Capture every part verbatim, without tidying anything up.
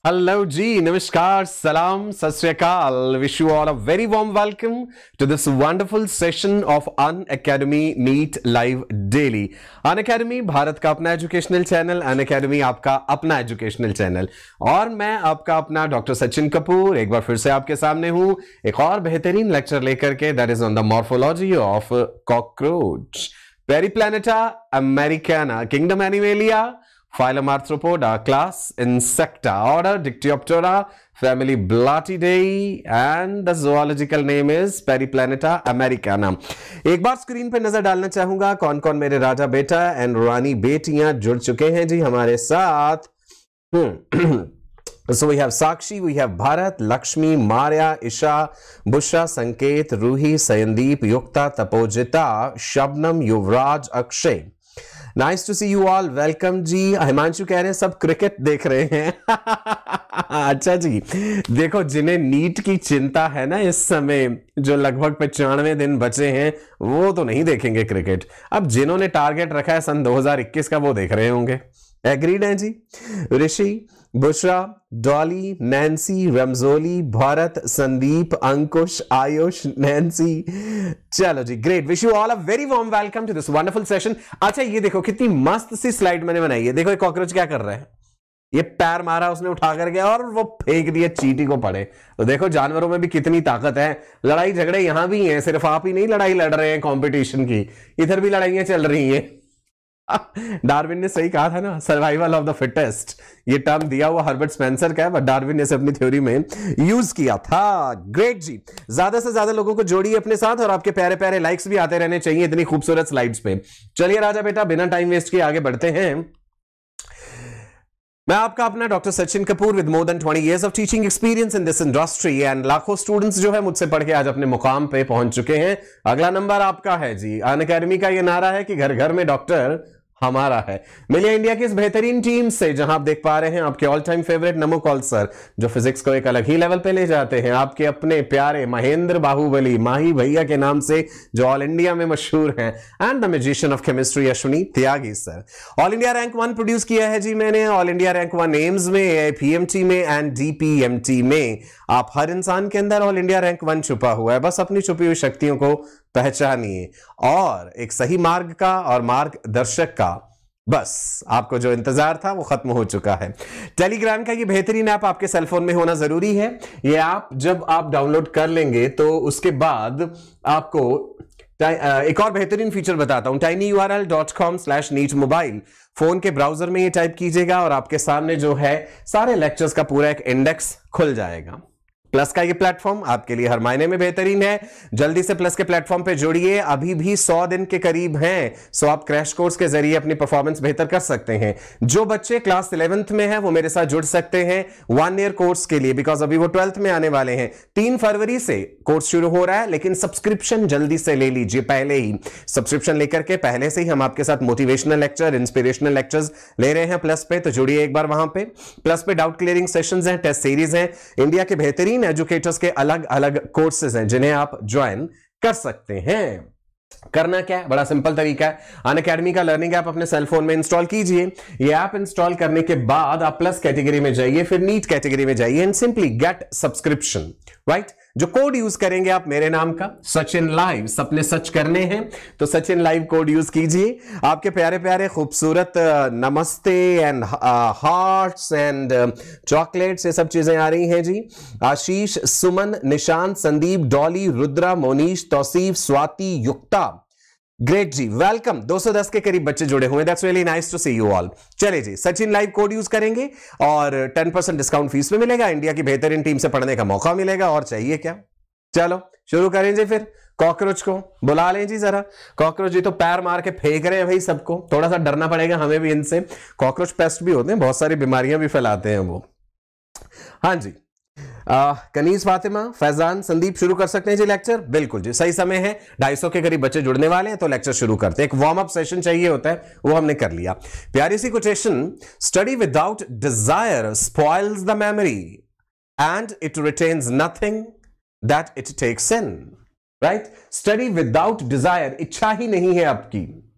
Hello जी, नमस्कार, सलाम, सत श्री अकाल. Wish you all a very warm welcome to this wonderful session of Unacademy Neat Live Daily. Unacademy Bharat का अपना एजुकेशनल चैनल, Unacademy आपका अपना एजुकेशनल चैनल, और मैं आपका अपना डॉक्टर सचिन कपूर एक बार फिर से आपके सामने हूं एक और बेहतरीन लेक्चर लेकर के. That is on the morphology of cockroach, Periplaneta americana, kingdom Animalia, Phylum Arthropoda, class Insecta, order Dictyoptera, family Blattidae, and the zoological name is Periplaneta americana. एक बार स्क्रीन पे नजर डालना चाहूंगा कौन कौन मेरे राजा बेटा एंड रानी बेटियां जुड़ चुके हैं जी हमारे साथ. So we have Sakshi, we have Bharat, Lakshmi, Marya, Isha, Bushra, Sanket, Ruhi, Sayandeep, Yukta, Tapojita, Shabnam, Yuvraj, Akshay. Nice to see you all, welcome ji. Himanshu कह रहे हैं सब क्रिकेट देख रहे हैं. अच्छा जी, देखो जिन्हें नीट की चिंता है ना इस समय, जो लगभग पचानवे दिन बचे हैं, वो तो नहीं देखेंगे क्रिकेट. अब जिन्होंने टारगेट रखा है सन दो हज़ार इक्कीस का, वो देख रहे होंगे. एग्रीड हैं ji. Rishi, Bushra, Dolly, Nancy, Ramjoli, Bharat, Sandeep, Ankush, Ayush, Nancy. चलो ji, great. Wish you all a very warm welcome to this wonderful session. अच्छा, ये देखो कितनी मस्त सी स्लाइड मैंने बनाई है. देखो ये कॉकरोच क्या कर रहा है, ये पैर मारा उसने उठा कर गया और वो फेंक दिया चींटी को पड़े. तो देखो जानवरों में भी कितनी ताकत है. लड़ाई झगड़े यहां भी हैं, सिर्फ आप ही नहीं लड़ाई लड़ रहे हैं कंपटीशन की, इधर भी लड़ाइयां चल रही हैं. डार्विन ने सही कहा था ना, सर्वाइवल ऑफ द फिटेस्ट. ये टर्म दिया हुआ हर्बर्ट स्पेंसर का है, बट डार्विन ने इसे अपनी थ्योरी में यूज किया था. ग्रेट जी. ज्यादा से ज्यादा लोगों को जोड़िए अपने साथ, और आपके प्यारे प्यारे लाइक्स भी आते रहने चाहिए इतनी खूबसूरत स्लाइड्स पे. चलिए राजा बेटा, बिना टाइम वेस्ट किए आगे बढ़ते हैं. मैं आपका अपना doctor Sachin Kapoor with more than twenty years of teaching experience in this industry, and लाखों स्टूडेंट्स जो है मुझसे पढ़ के आज अपने मुकाम पे पहुंच चुके हैं. अगला नंबर आपका है जी. अनअकैडमी का ये नारा है कि घर घर में डॉक्टर हमारा है. मिलिए इंडिया की इस बेहतरीन टीम से, जहां आप देख पा रहे हैं आपके all time favourite Namo Kaul sir, जो फिजिक्स को एक अलग ही लेवल पे ले जाते हैं. आपके अपने प्यारे महेंद्र बाहुबली माही भैया के नाम से, जो ऑल इंडिया में मशहूर हैं, and the magician of chemistry Ashwini Tyagi sir. All India rank one produce किया है जी मैंने. All India rank one AIIMS में, पीएमटी में एंड डीपीएमटी में. आप हर इंसान के अंदर ऑल इंडिया रैंक वन छुपा हुआ है. बस अपनी छुपी हुई शक्तियों को पहचानिए, और एक सही मार्ग का और मार्गदर्शक का बस आपको जो इंतजार था वो खत्म हो चुका है. टेलीग्राम का ये बेहतरीन ऐप आपके सेलफोन में होना जरूरी है. ये ऐप जब आप डाउनलोड कर लेंगे तो उसके बाद आपको एक और बेहतरीन फीचर बताता हूं. Tiny U R L dot com slash NEET mobile, phone के ब्राउजर में ये टाइप कीजिएगा और आपके सामने जो है सारे लेक्चर्स का पूरा एक इंडेक्स खुल जाएगा. प्लस का ये प्लेटफॉर्म आपके लिए हर मायने में बेहतरीन है. जल्दी से प्लस के प्लेटफॉर्म पे जुड़िए. अभी भी सौ दिन के करीब हैं, सो आप क्रैश कोर्स के जरिए अपनी परफॉर्मेंस बेहतर कर सकते हैं. जो बच्चे क्लास इलेवेंथ में हैं वो मेरे साथ जुड़ सकते हैं वन ईयर कोर्स के लिए, बिकॉज अभी वो ट्वेल्थ में आने वाले हैं. तीन फरवरी से कोर्स शुरू हो रहा है, लेकिन सब्सक्रिप्शन जल्दी से ले लीजिए. पहले ही सब्सक्रिप्शन लेकर के पहले से ही हम आपके साथ मोटिवेशनल लेक्चर, इंस्पिरेशनल लेक्चर्स ले रहे हैं प्लस पे. तो जुड़िए एक बार वहां पे. प्लस पे डाउट क्लियरिंग सेशंस हैं, टेस्ट सीरीज हैं, इंडिया के बेहतरीन एजुकेटर्स के अलग अलग कोर्सेज हैं जिन्हें आप ज्वाइन कर सकते हैं. करना क्या है, बड़ा सिंपल तरीका है. अनअकैडमी का लर्निंग ऐप अपने सेल फोन में इंस्टॉल कीजिए. ये ऐप इंस्टॉल करने के बाद आप प्लस कैटेगरी में जाइए, फिर नीट कैटेगरी में जाइए, and simply get subscription. Right, जो कोड यूज करेंगे आप मेरे नाम का सचिन लाइव, सपने सच करने हैं तो सचिन लाइव कोड यूज कीजिए. आपके प्यारे प्यारे खूबसूरत नमस्ते एंड हार्ट्स एंड चॉकलेट्स, ये सब चीजें आ रही हैं ji. Ashish, Suman, Nishant, Sandeep, Dolly, Rudra, Monish, Tausif, Swati, Yukta. Great ji, welcome. दो सौ दस के करीब बच्चे जुड़े हुए. That's really nice to see you all. चलिए ji, Sachin live code use करेंगे और टेन परसेंट डिस्काउंट फीस में मिलेगा. इंडिया की बेहतरीन टीम से पढ़ने का मौका मिलेगा, और चाहिए क्या. चलो शुरू करें जी. फिर कॉकरोच को बुला लें जी जरा. कॉकरोच जी तो पैर मार के फेंक रहे हैं भाई सबको, थोड़ा सा डरना पड़ेगा हमें भी इनसे. कॉकरोच पेस्ट भी होते हैं, बहुत सारी बीमारियां भी फैलाते हैं वो. हाँ जी, कनीज, फातिमा, फैजान, संदीप, शुरू कर सकते हैं जी लेक्चर. बिल्कुल जी, सही समय है. ढाई सौ के करीब बच्चे जुड़ने वाले हैं, तो लेक्चर शुरू करते हैं. एक वार्म अप सेशन चाहिए होता है, वो हमने कर लिया. प्यारी सी quotation, study without desire spoils the memory and it retains nothing that it takes in. Right, study without desire, इच्छा ही नहीं है आपकी,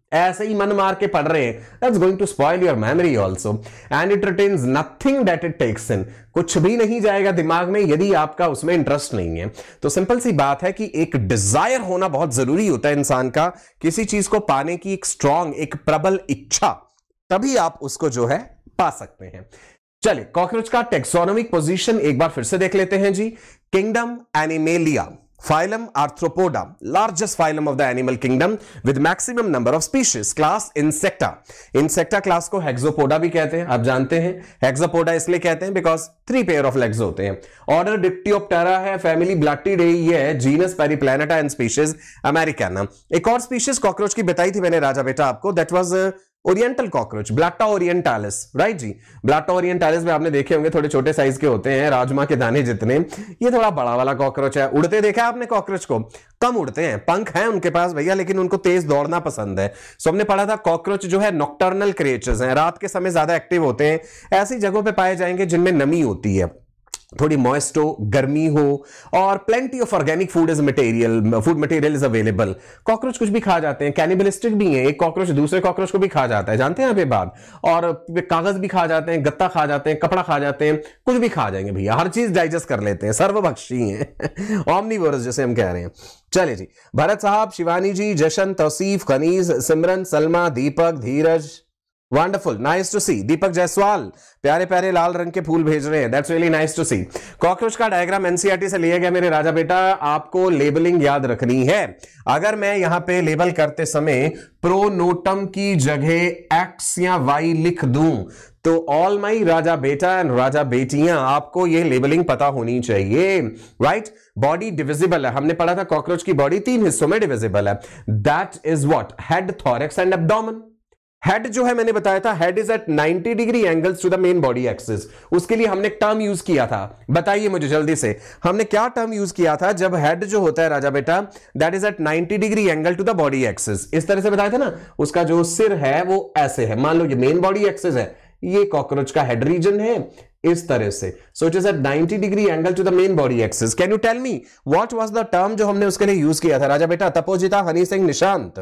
ऐसे ही मन मार के पढ़ रहे हैं, that's going to spoil your memory also and it retains nothing that it takes in. कुछ भी नहीं जाएगा दिमाग में यदि आपका उसमें इंटरेस्ट नहीं है। तो सिंपल सी बात है कि एक डिजायर होना बहुत जरूरी होता है इंसान का, किसी चीज को पाने की एक स्ट्रांग, एक प्रबल इच्छा, तभी आप उसको जो है पा सकते हैं। चलिए कॉकरोच का टेक्सोनोमिक पोजीशन एक बार फिर से देख लेते हैं ji. Kingdom Animalia, Phylum Arthropoda, largest phylum of the animal kingdom with maximum number of species. Class Insecta. Insecta class को Hexapoda भी कहते हैं, आप जानते हैं। Hexapoda इसलिए कहते हैं because three pair of legs होते हैं। Order Dictyoptera है, family Blattidae है, genus Periplaneta and species Americana। एक और species कॉकरोच की बताई थी मैंने राजा बेटा आपको, that was uh, oriental cockroach, Blatta orientalis, right ji. Blatta orientalis में आपने देखे होंगे थोड़े छोटे साइज के होते हैं, राजमा के दाने जितने। ये थोड़ा बड़ा वाला कॉकरोच है। उड़ते देखा आपने कॉकरोच को? कम उड़ते हैं, पंख हैं उनके पास भैया, लेकिन उनको तेज दौड़ना पसंद है। सो हमने पढ़ा था कॉकरोच जो है नॉक्टर्नल क्रिएचर्स हैं, रात के समय ज्यादा एक्टिव होते हैं। ऐसी जगहों पे पाए जाएंगे जिनमें नमी होती है, थोड़ी मॉइस्ट हो, गर्मी हो, और plenty of organic food is material, food material is available. Cockroach कुछ भी खा जाते हैं, कैनिबलिस्टिक भी हैं। एक कॉकरोच दूसरे कॉकरोच को भी खा जाता है, जानते हैं आप ये बात। और कागज भी खा जाते हैं, गत्ता खा जाते हैं, कपड़ा खा जाते हैं, कुछ भी खा जाएंगे भैया, हर चीज डाइजेस्ट कर लेते हैं, सर्वभक्षी हैं ऑमनीवोरस जैसे हम कह रहे हैं। चलिए जी, भरत साहब, शिवानी जी, Jashan, Tausif, Khanij, Simran, Salma, Deepak, Dheeraj, wonderful, nice to see. Deepak Jaiswal प्यारे प्यारे लाल रंग के फूल भेज रहे हैं, that's really nice to see. Cockroach का डायग्राम एनसीईआरटी से लिया गया मेरे राजा बेटा, आपको लेबलिंग याद रखनी है। अगर मैं यहां पे लेबल करते समय प्रोनोटम की जगह एक्स या वाई लिख दूं तो ऑल माई राजा बेटा एंड राजा बेटियां आपको ये लेबलिंग पता होनी चाहिए, राइट। बॉडी डिविजिबल है, हमने पढ़ा था कॉकरोच की बॉडी तीन हिस्सों में डिविजिबल है, that is what, head, thorax and abdomen. Head जो है मैंने बताया था, head is at ninety degree angles to the main body axis. उसके लिए हमने टर्म यूज किया था, बताइए मुझे जल्दी से, हमने क्या टर्म यूज किया था जब हेड जो होता है राजा बेटा that is at ninety degree angle to the body axis. इस तरह से बताया था ना, उसका जो सिर है वो ऐसे है, मान लो ये मेन बॉडी एक्सिस है, ये कॉकरोच का हेड रीजन है इस तरह से। So it is at ninety degree angle to the main body axis. Can you tell me what was the term जो हमने उसके लिए यूज किया था राजा बेटा? तपोजिता, हनी सिंह, निशांत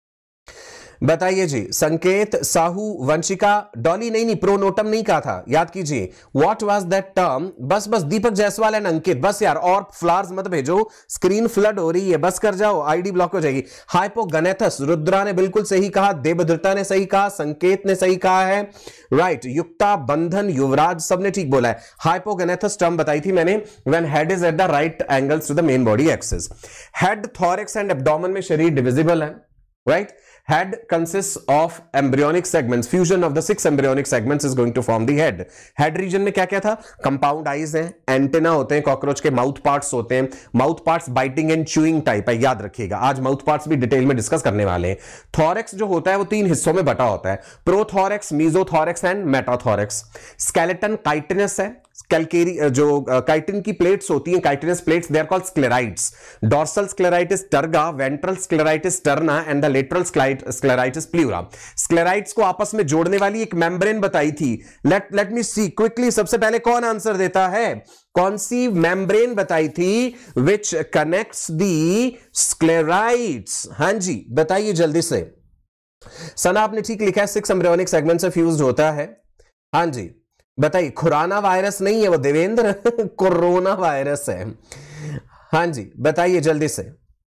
बताइए जी। संकेत, साहू, वंशिका, डॉली, नहीं नहीं प्रोनोटम नहीं कहा था, याद कीजिए। What was that term? बस बस दीपक जायसवाल एंड अंकित, बस यार और फ्लावर्स मत भेजो, स्क्रीन फ्लड हो रही है, बस कर जाओ, आईडी ब्लॉक हो जाएगी। हाइपोगनेथस, रुद्रा ने बिल्कुल सही कहा, देवधृता ने सही कहा, संकेत ने सही कहा है, राइट। युक्ता, बंधन, युवराज सबने ठीक बोला है। हाइपोगनेथस टर्म बताई थी मैंने, when head is at the right angles to the main body axis. Head, thorax and abdomen में शरीर डिविजिबल है, right. Head consists of embryonic segments. Fusion of the six embryonic segments is going to form the head. Head region में क्या क्या था? Compound eyes हैं, antenna होते हैं, कॉकरोच के माउथ पार्ट्स होते हैं, mouth parts biting and chewing type है, याद रखिएगा। आज माउथ पार्ट्स भी डिटेल में डिस्कस करने वाले हैं। थॉरैक्स जो होता है वो तीन हिस्सों में बटा होता है, prothorax, mesothorax and metathorax. Skeleton chitinous है, कैल्केरी जो काइटिन की प्लेट्स होती हैं, chitinous plates, they are called sclerites. Dorsal sclerites terga, ventral sclerites sterna and the lateral sclerites pleura. Sclerites को आपस में जोड़ने वाली एक मेम्ब्रेन बताई थी। Let let me see quickly, सबसे पहले कौन आंसर देता है? कौन सी मेम्ब्रेन बताई थी विच कनेक्ट्स दी स्क्लेराइट्स? हां जी बताइए जल्दी से। सना आपने ठीक लिखा है, सिक्स एम्ब्रियोनिक सेगमेंट से फ्यूज्ड होता है। हां जी बताइए। खुराना वायरस नहीं है वो देवेंद्र, कोरोना वायरस है। हां जी बताइए जल्दी से।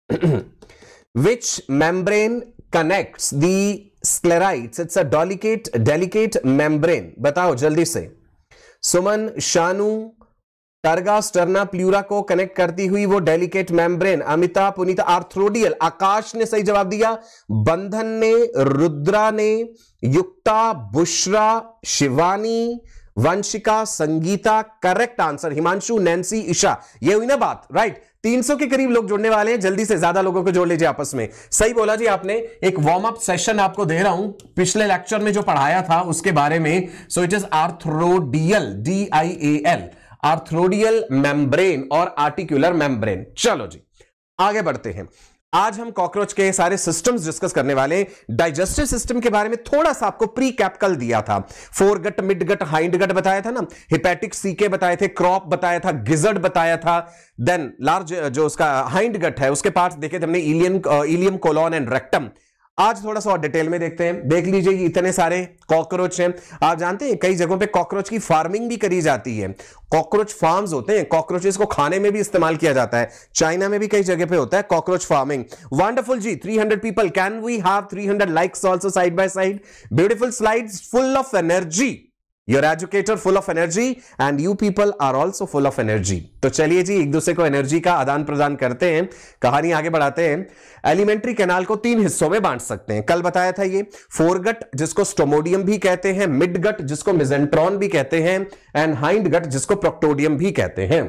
Which membrane connects the sclerites? It's a delicate delicate membrane, बताओ जल्दी से। Suman, Shanu, terga, sterna, pleura को कनेक्ट करती हुई वो delicate membrane. Amita, Punita, arthrodial. Akash ने सही जवाब दिया, बंधन ने, रुद्रा ने, Yukta, Bushra, Shivani, Vanshika, Sangeeta, correct answer. Himanshu, Nancy, Isha. ये हुई ना बात, राइट। तीन सौ के करीब लोग जुड़ने वाले हैं, जल्दी से ज्यादा लोगों को जोड़ लीजिए आपस में। सही बोला जी आपने। एक वार्म अप सेशन आपको दे रहा हूं, पिछले लेक्चर में जो पढ़ाया था उसके बारे में। So it is arthrodial, D I A L, arthrodial membrane और आर्टिकुलर मेम्ब्रेन। चलो जी आगे बढ़ते हैं। आज हम कॉकरोच के सारे सिस्टम्स डिस्कस करने वाले। डाइजेस्टिव सिस्टम के बारे में थोड़ा सा आपको प्री कैप कल दिया था, fore gut, mid gut, hind gut बताया था ना, हिपैटिक सीके बताए थे, क्रॉप बताया था, गिजर्ड बताया था, देन लार्ज जो उसका हाइंड गट है उसके पार्ट्स देखे थे हमने, ileum ileum, colon and rectum. आज थोड़ा सा और डिटेल में देखते हैं। देख लीजिए ये इतने सारे कॉकरोच हैं। आप जानते हैं कई जगहों पे कॉकरोच की फार्मिंग भी करी जाती है। कॉकरोच फार्म्स होते हैं, कॉकरोचेस को खाने में भी इस्तेमाल किया जाता है। चाइना में भी कई जगह पे होता है कॉकरोच फार्मिंग। वंडरफुल जी, three hundred people, can we have three hundred likes also side by side? Beautiful slides full of energy. Your educator full of energy and you people are also full of energy। तो चलिए जी एक दूसरे को energy का आदान प्रदान करते हैं, कहानी आगे बढ़ाते हैं। एलिमेंट्री कैनाल को तीन हिस्सों में बांट सकते हैं, कल बताया था ये। फोरगट जिसको स्टोमोडियम भी कहते हैं, मिडगट जिसको मेसेंट्रॉन भी कहते हैं, एंड हाइंडगट जिसको प्रोक्टोडियम भी कहते हैं।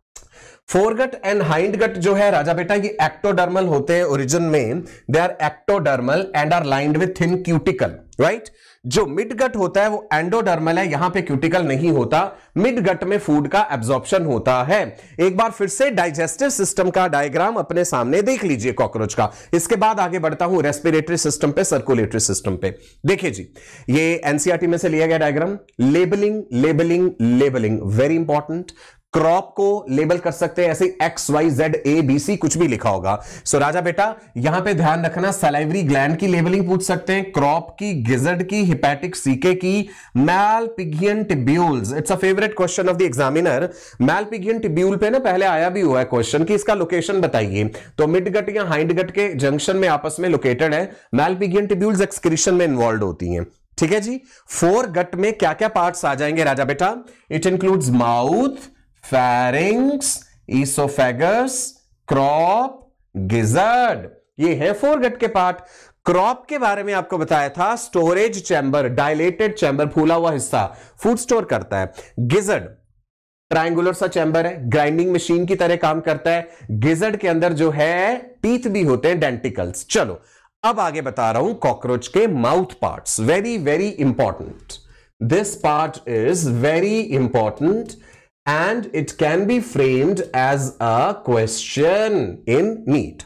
फोरगट एंड हाइंडगट जो है राजा बेटा ये एक्टोडर्मल होते हैं ओरिजिन में। They are ectodermal and are lined with thin cuticle, right. जो मिडगट होता है वो एंडोडर्मल है, यहां पे क्यूटिकल नहीं होता। मिडगट में फूड का एब्जॉर्प्शन होता है। एक बार फिर से डाइजेस्टिव सिस्टम का डायग्राम अपने सामने देख लीजिए कॉकरोच का। इसके बाद आगे बढ़ता हूं रेस्पिरेटरी सिस्टम पे, सर्कुलेटरी सिस्टम पे। देखिए जी ये एनसीईआरटी में से लिया गया diagram. Labelling labelling labelling very important. Crop को लेबल कर सकते हैं ऐसे X Y Z A B C कुछ भी लिखा होगा। सो राजा बेटा यहां पे ध्यान रखना, सलाइवरी ग्लैंड की लेबलिंग पूछ सकते हैं, क्रॉप की, गिजर्ड की, हिपैटिक सीके की, Malpighian tubules. It's a favourite question of the examiner. Malpighian tubule पे ना पहले आया भी हुआ है क्वेश्चन कि इसका लोकेशन बताइए। तो मिडगट या हाइंडगट के जंक्शन में आपस में लोकेटेड है। मैलपिगियन टिब्यूल्स एक्सक्रीशन में इन्वॉल्व होती हैं। ठीक है जी। फोर गट में क्या क्या पार्ट्स आ जाएंगे राजा बेटा? It includes mouth, pharynx, esophagus, crop, gizzard। ये है फोरगट के पार्ट। क्रॉप के बारे में आपको बताया था, स्टोरेज चैम्बर, डायलेटेड चैम्बर, फूला हुआ हिस्सा, फूड स्टोर करता है। गिजर्ड ट्रायंगुलर सा चैम्बर है, ग्राइंडिंग मशीन की तरह काम करता है। गिजर्ड के अंदर जो है टीथ भी होते हैं, डेंटिकल्स। चलो अब आगे बता रहा हूं कॉकरोच के mouth parts, very very important. This part is very important and it can be framed as a question in NEET।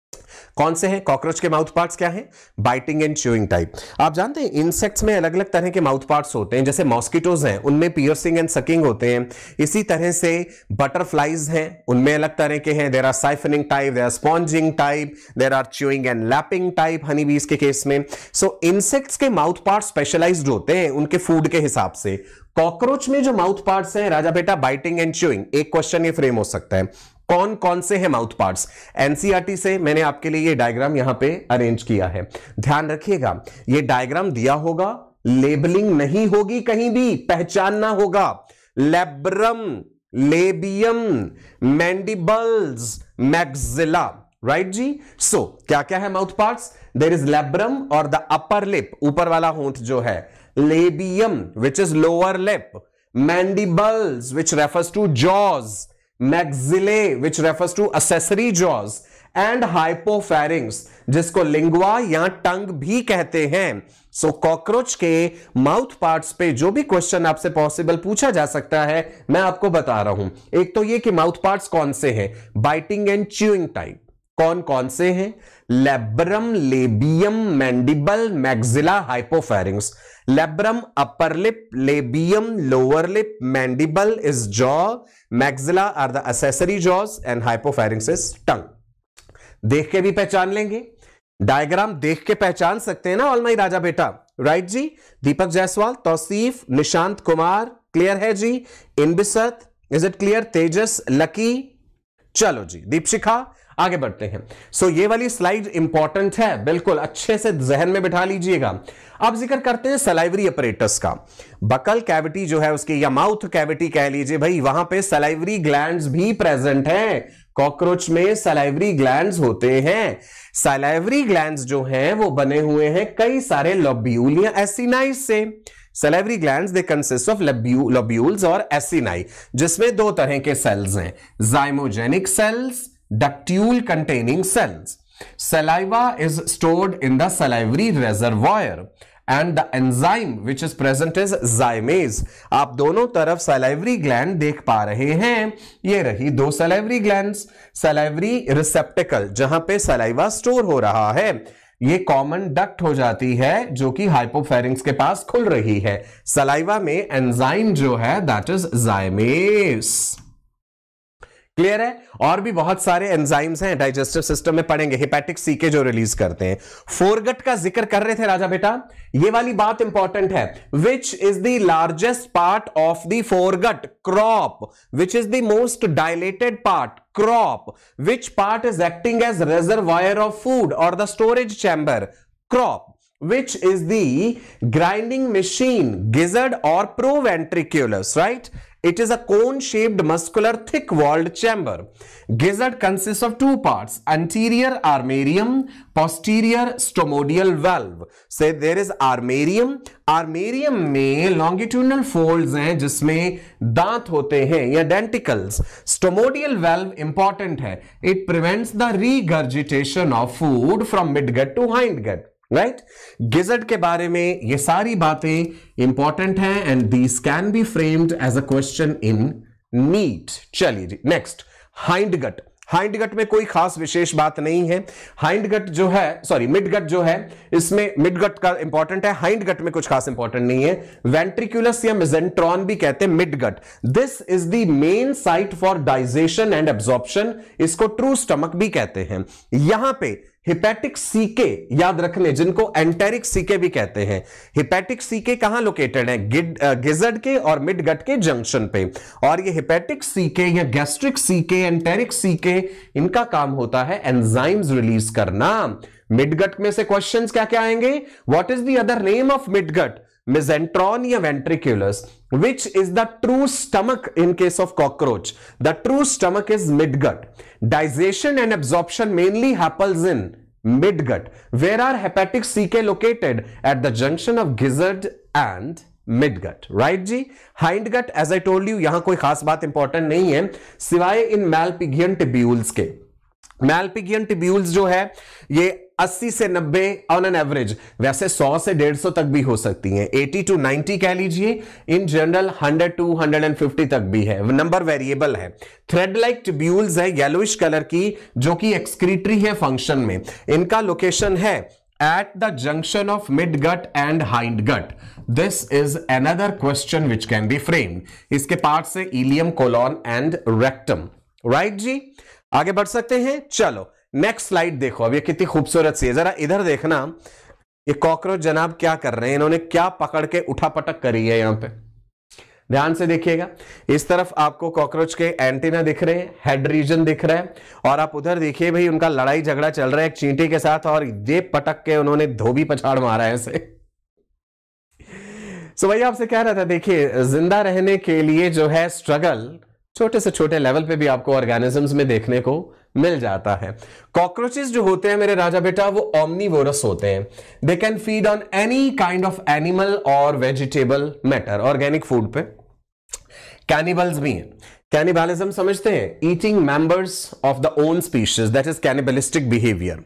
कौन से हैं कॉकरोच के माउथ पार्ट्स? क्या हैं? Biting and chewing type. आप जानते हैं इंसेक्ट्स में अलग अलग तरह के माउथ पार्ट्स होते हैं। जैसे मॉस्किटोज हैं उनमें पियर्सिंग एंड सकिंग होते हैं। इसी तरह से बटरफ्लाइज हैं उनमें अलग तरह के हैं। There are siphoning type, there are sponging type, there are chewing and lapping type honey bees के केस में। सो इंसेक्ट्स के माउथ पार्ट स्पेशलाइज्ड होते हैं उनके फूड के हिसाब से। कॉकरोच में जो माउथ पार्ट्स हैं राजा बेटा बाइटिंग एंड च्यूइंग। एक क्वेश्चन ये फ्रेम हो सकता है, कौन कौन से हैं माउथ पार्ट्स? एनसीईआरटी से मैंने आपके लिए ये डायग्राम यहां पे अरेंज किया है, ध्यान रखिएगा। ये डायग्राम दिया होगा, लेबलिंग नहीं होगी, कहीं भी पहचानना होगा। Labrum, labium, mandibles, maxilla, right जी। सो क्या क्या है mouth parts? There is labrum और द अपर लिप, ऊपर वाला होंठ जो है, labium which is lower lip, mandibles which refers to jaws, maxillae which refers to accessory jaws, and hypopharynx जिसको लिंगुआ या टंग भी कहते हैं। सो so, कॉकरोच के माउथ पार्ट्स पे जो भी क्वेश्चन आपसे पॉसिबल पूछा जा सकता है मैं आपको बता रहा हूं। एक तो ये कि माउथ पार्ट्स कौन से हैं, बाइटिंग एंड च्यूइंग टाइप कौन कौन से हैं? Labrum, labium, mandible, maxilla, hypopharynx. Labrum upper lip, labium lower lip, mandible is jaw, maxilla are the accessory jaws and hypopharynx is tongue. देख के भी पहचान लेंगे, डायग्राम देख के पहचान सकते हैं ना ऑल माई राजा बेटा, राइट जी। दीपक जायसवाल, तौसीफ, निशांत कुमार, क्लियर है जी। Inbisat, is it clear? Tejas, Lucky, चलो जी। दीपशिखा, आगे बढ़ते हैं। सो so, ये वाली स्लाइड इंपॉर्टेंट है, बिल्कुल अच्छे से जहन में बिठा लीजिएगा। अब जिक्र करते हैं सलाइवरी अपरेटस का। बकल कैविटी जो है उसकी, या माउथ कैविटी कह लीजिए भाई, वहां पे सलाइवरी ग्लैंड्स भी प्रेजेंट हैं। कॉकरोच में सलाइवरी ग्लैंड्स होते हैं। सलाइवरी ग्लैंड्स जो हैं वो बने हुए हैं कई सारे लोब्यूल या एसिनाई से। Salivary glands they consist of lobules और एसिनाई, जिसमें दो तरह के सेल्स हैं, zymogenic cells, ductule containing cells. Saliva is stored in the salivary reservoir and the enzyme which is present is zymase। आप दोनों तरफ salivary gland देख पा रहे हैं, ये रही दो salivary glands। salivary receptacle जहां पे saliva store हो रहा है, ये कॉमन डक्ट हो जाती है जो कि हाइपोफैरिंक्स के पास खुल रही है। सलाइवा में एंजाइम जो है दैट इज जाइमेस। क्लियर है? और भी बहुत सारे एंजाइम्स हैं डाइजेस्टिव सिस्टम में, पढ़ेंगे। हेपेटिक सीके जो रिलीज करते हैं। फोरगट का जिक्र कर रहे थे राजा बेटा, ये वाली बात इंपॉर्टेंट है। Which is the largest part of the foregut? Crop. Which is the most dilated part? Crop. Which part is acting as reservoir of food और the storage chamber? Crop. Which is the grinding machine? Gizzard or proventriculus, right? It is a cone-shaped muscular thick-walled chamber. Gizzard consists of two parts, anterior armarium, posterior stomodial valve. Say there is armarium. Armarium में longitudinal folds हैं जिसमें दांत होते हैं या denticles. Stomodial valve important है. It prevents the regurgitation of food from midgut to hindgut. Right right? Gizzard के बारे में ये सारी बातें इंपॉर्टेंट हैं and these can be framed as a question in NEET. चलिए जी नेक्स्ट, हाइंडगट। हाइंडगट में कोई खास विशेष बात नहीं है। हाइंडगट जो है, सॉरी मिडगट जो है, इसमें मिडगट का इंपॉर्टेंट है, हाइंडगट में कुछ खास इंपॉर्टेंट नहीं है। वेंट्रिकुलस या मेसेंट्रॉन भी कहते हैं midgut. This is the main site for digestion and absorption. इसको ट्रू स्टमक भी कहते हैं। यहां पे हिपैटिक सीके याद रखने, जिनको एंटेरिक सीके भी कहते हैं। हिपैटिक सीके कहां लोकेटेड है? गिजर्ड के और मिडगट के जंक्शन पे। और ये हिपैटिक सीके या गैस्ट्रिक सीके, एंटेरिक सीके, इनका काम होता है एंजाइम्स रिलीज करना। मिडगट में से क्वेश्चंस क्या क्या आएंगे? What is the other name of midgut? Mesenteron या ventriculus? Which is the true stomach in case of cockroach? The true stomach is midgut. Digestion and absorption mainly happens in midgut. Where are hepatic caecae located? At the junction of gizzard and midgut. Right जी? Hindgut, as I told you, यहां कोई खास बात important नहीं है सिवाय इन Malpighian tubules के। Malpighian tubules जो है ये अस्सी से नब्बे ऑन एन एवरेज, वैसे सौ से डेढ़ सौ तक भी हो सकती हैं, अस्सी टू नब्बे कह लीजिए। इन जनरल सौ टू एक सौ पचास तक भी है, नंबर वेरिएबल है। थ्रेड लाइक ट्यूब्यूल्स है येलोइश कलर की, जो कि एक्सक्रीटरी है फंक्शन में। इनका लोकेशन है at the junction of midgut and hindgut. This is another question which can be framed. इसके पार्ट से ileum, colon and rectum. Right जी, आगे बढ़ सकते हैं। चलो नेक्स्ट स्लाइड देखो, अब ये कितनी खूबसूरत सी है, जरा इधर देखना। ये कॉकरोच जनाब क्या कर रहे हैं, इन्होंने क्या पकड़ के उठा पटक करी है यहां पे, ध्यान से देखिएगा। इस तरफ आपको कॉकरोच के एंटीना दिख रहे हैं, हेड रीजन दिख रहा है, और आप उधर देखिए भाई उनका लड़ाई झगड़ा चल रहा है एक चींटी के साथ, और ये पटक के उन्होंने धोबी पछाड़ मारा है इसे। सो भाई आपसे कह रहा था, देखिए जिंदा रहने के लिए जो है स्ट्रगल छोटे से छोटे लेवल पे भी आपको ऑर्गेनिजम्स में देखने को मिल जाता है। कॉकरोचेस जो होते हैं मेरे राजा बेटा, वो ओमनीवोरस होते हैं। They can feed on any kind of animal और वेजिटेबल मैटर, ऑर्गेनिक फूड पे। कैनिबल्स भी हैं। कैनिबलिज्म समझते हैं? Eating members of the own species, that is cannibalistic behaviour.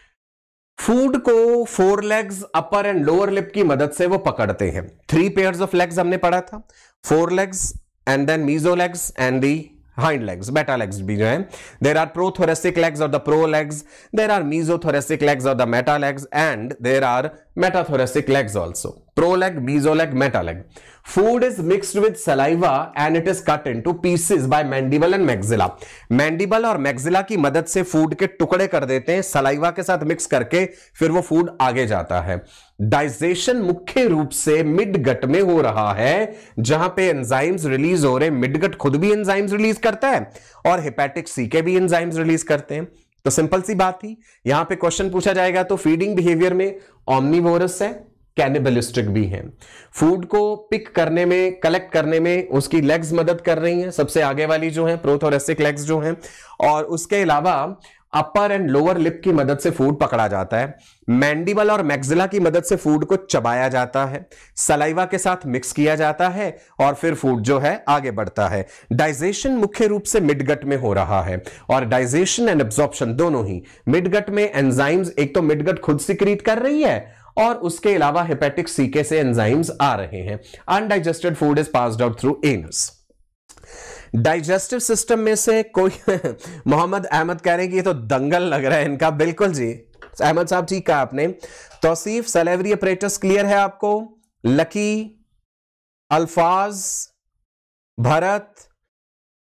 Food को fore legs, upper and lower lip की मदद से वो पकड़ते हैं। थ्री पेयर्स ऑफ लेग्स हमने पढ़ा था, fore legs and then mesolegs and the hind legs, beta legs भी जो है। there are prothoracic legs or the pro legs, there are mesothoracic legs or the meta legs, and there are metathoracic legs also. pro leg, mesoleg, meta leg. Food is mixed with saliva and it is cut into pieces by mandible and maxilla. mandible और maxilla की मदद से food के टुकड़े कर देते हैं, saliva के साथ मिक्स करके फिर वो फूड आगे जाता है। डाइजेशन मुख्य रूप से मिडगट में हो रहा है, जहां पे एंजाइम्स रिलीज हो रहे हैं। मिडगट खुद भी एंजाइम्स रिलीज करता है और हेपेटिक सीके भी एंजाइम्स रिलीज करते हैं। तो सिंपल सी बात थी, यहां पे क्वेश्चन पूछा जाएगा तो फीडिंग बिहेवियर में ओमनीवोरस है, कैनिबलिस्टिक भी है। फूड को पिक करने में, कलेक्ट करने में उसकी लेग्स मदद कर रही हैं, सबसे आगे वाली जो है प्रोथोरेसिक लेग्स जो हैं, और उसके अलावा अपर एंड लोअर लिप की मदद से फूड पकड़ा जाता है। मैंडिबल और मैक्सिला की मदद से फूड को चबाया जाता है, सलाइवा के साथ मिक्स किया जाता है और फिर फूड जो है आगे बढ़ता है। डाइजेशन मुख्य रूप से मिडगट में हो रहा है, और डाइजेशन एंड एब्जॉर्प्शन दोनों ही मिडगट में। एंजाइम्स एक तो मिडगट खुद सिक्रीट कर रही है और उसके अलावा हेपेटिक सीके से एंजाइम्स आ रहे हैं। Undigested food is passed out through anus. Digestive system में से कोई मोहम्मद अहमद कह रहे हैं कि ये तो दंगल लग रहा है इनका। बिल्कुल जी अहमद साहब, ठीक कहा आपने। तौसीफ, सलेवरी अपरेटस क्लियर है आपको? लकी, अल्फाज, भरत,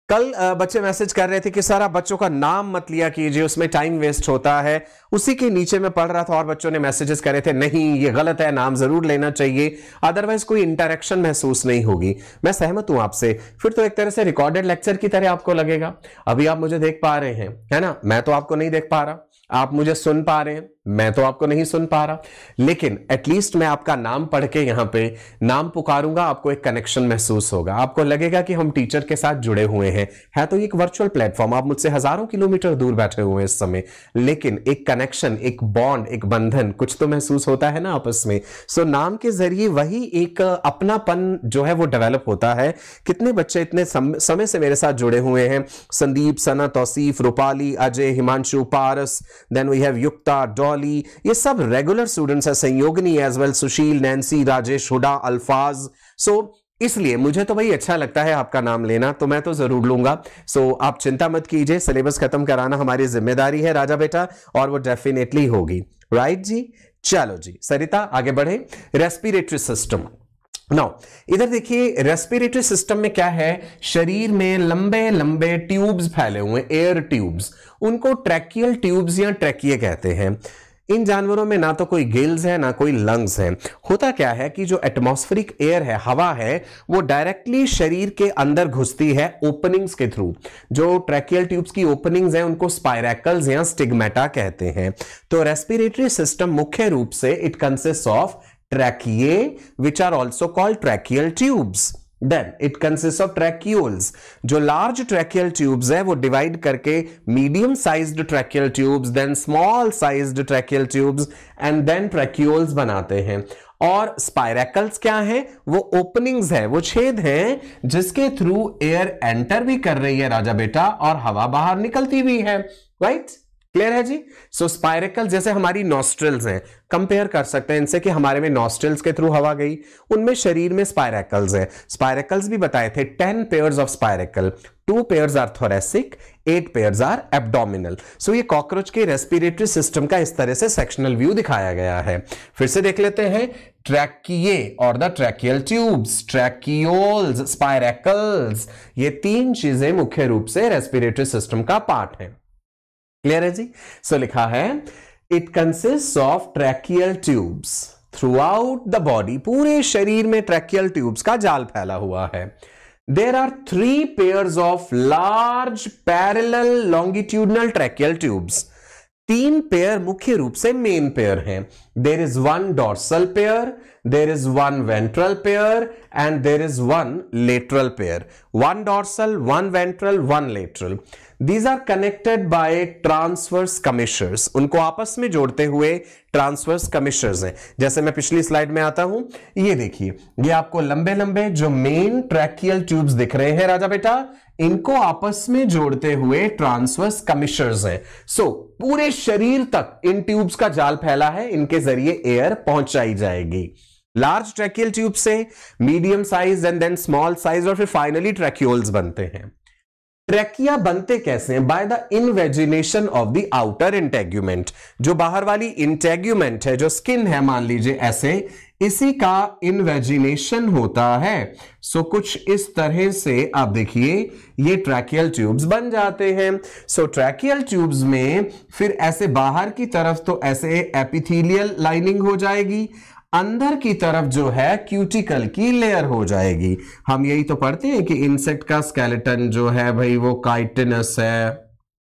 कल बच्चे मैसेज कर रहे थे कि सर आप बच्चों का नाम मत लिया कीजिए, उसमें टाइम वेस्ट होता है। उसी के नीचे मैं पढ़ रहा था और बच्चों ने मैसेजेस करे थे, नहीं ये गलत है, नाम जरूर लेना चाहिए, अदरवाइज कोई इंटरेक्शन महसूस नहीं होगी। मैं सहमत हूं आपसे। फिर तो एक तरह से रिकॉर्डेड लेक्चर की तरह आपको लगेगा। अभी आप मुझे देख पा रहे हैं, है ना, मैं तो आपको नहीं देख पा रहा, आप मुझे सुन पा रहे हैं, मैं तो आपको नहीं सुन पा रहा, लेकिन एटलीस्ट मैं आपका नाम पढ़ के यहां पे नाम पुकारूंगा, आपको एक कनेक्शन महसूस होगा, आपको लगेगा कि हम टीचर के साथ जुड़े हुए हैं। है तो एक वर्चुअल प्लेटफॉर्म, आप मुझसे हजारों किलोमीटर दूर बैठे हुए हैं इस समय, लेकिन एक कनेक्शन, एक बॉन्ड, एक बंधन कुछ तो महसूस होता है ना आपस में। सो नाम के जरिए वही एक अपनापन जो है वो डेवलप होता है। कितने बच्चे इतने सम, समय से मेरे साथ जुड़े हुए हैं, Sandeep, Sana, Tausif, Rupali, Ajay, Himanshu, Paras, then we have Yukta, Dolly, ये सब रेगुलर स्टूडेंट्स है, Sanyogini as well, Sushil, Nancy, Rajesh, Huda, Alfaz. So इसलिए मुझे तो भाई अच्छा लगता है आपका नाम लेना, तो मैं तो जरूर लूंगा। सो आप चिंता मत कीजिए, सिलेबस खत्म कराना हमारी जिम्मेदारी है राजा बेटा, और वो डेफिनेटली होगी। राइट जी, चलो जी सरिता आगे बढ़े। Respiratory system. नाउ इधर देखिए, रेस्पिरेटरी सिस्टम में क्या है, शरीर में लंबे लंबे ट्यूब्स फैले हुए, एयर ट्यूब्स, उनको ट्रैकियल ट्यूब्स या ट्रैकिए कहते हैं। इन जानवरों में ना तो कोई गिल्स है ना कोई लंग्स है। होता क्या है कि जो एटमॉस्फेरिक एयर है, हवा है, वो डायरेक्टली शरीर के अंदर घुसती है ओपनिंग्स के थ्रू। जो ट्रैकियल ट्यूब्स की ओपनिंग्स हैं उनको स्पाइरैकल्स या स्टिग्मेटा कहते हैं। तो रेस्पिरेटरी सिस्टम मुख्य रूप से it consist of tracheae which are also called tracheal tubes. Then it consists of tracheoles. जो large tracheal tubes है वो डिवाइड करके medium sized tracheal tubes, then small sized tracheal tubes and then tracheoles बनाते हैं। और स्पाइरैकल्स क्या है, वो ओपनिंग्स है, वो छेद हैं जिसके थ्रू एयर एंटर भी कर रही है राजा बेटा और हवा बाहर निकलती भी है। राइट, क्लियर है जी। सो स्पाइरैकल जैसे हमारी नॉस्ट्रल्स हैं, कंपेयर कर सकते हैं इनसे कि हमारे में नॉस्ट्रल्स के थ्रू हवा गई, उनमें शरीर में स्पाइरैकल्स हैं। स्पाइरैकल्स भी बताए थे, ten pairs of spiracle, two pairs are thoracic, eight pairs are abdominal. So ये कॉकरोच के रेस्पिरेटरी सिस्टम का इस तरह से सेक्शनल व्यू दिखाया गया है। फिर से देख लेते हैं, ट्रैकिए और the tracheal tubes, tracheoles, spiracles, ये तीन चीजें मुख्य रूप से रेस्पिरेटरी सिस्टम का पार्ट है। क्लियर है जी। सो so, लिखा है it consist of tracheal tubes throughout the body, पूरे शरीर में ट्रैकियल ट्यूब्स का जाल फैला हुआ है। There are three pairs of large parallel longitudinal tracheal tubes, तीन पेयर मुख्य रूप से मेन पेयर हैं। There is one dorsal pair, there is one ventral pair and there is one lateral pair. One dorsal, one ventral, one lateral. These are connected by transverse commissures. उनको आपस में जोड़ते हुए transverse कमिशर्स हैं। जैसे मैं पिछली स्लाइड में आता हूं, ये देखिए, ये आपको लंबे लंबे जो मेन ट्रैकियल ट्यूब्स दिख रहे हैं राजा बेटा, इनको आपस में जोड़ते हुए ट्रांसवर्स कमिशर्स हैं। सो so, पूरे शरीर तक इन ट्यूब्स का जाल फैला है, इनके जरिए एयर पहुंचाई जाएगी। लार्ज ट्रैकियल ट्यूब से medium size and then small size और फिर फाइनली ट्रैक्यूल्स बनते हैं। ट्रैकिया बनते कैसे हैं? By the invagination of the outer integument. जो बाहर वाली इंटेग्यूमेंट है, जो स्किन है, मान लीजिए ऐसे, इसी का इनवेजिनेशन होता है। सो so, कुछ इस तरह से आप देखिए ये ट्रैकियल ट्यूब्स बन जाते हैं। सो ट्रैकियल ट्यूब्स में फिर ऐसे बाहर की तरफ तो ऐसे एपिथेलियल लाइनिंग हो जाएगी, अंदर की तरफ जो है क्यूटिकल की लेयर हो जाएगी। हम यही तो पढ़ते हैं कि इंसेक्ट का स्केलेटन जो है भाई वो काइटिनस है,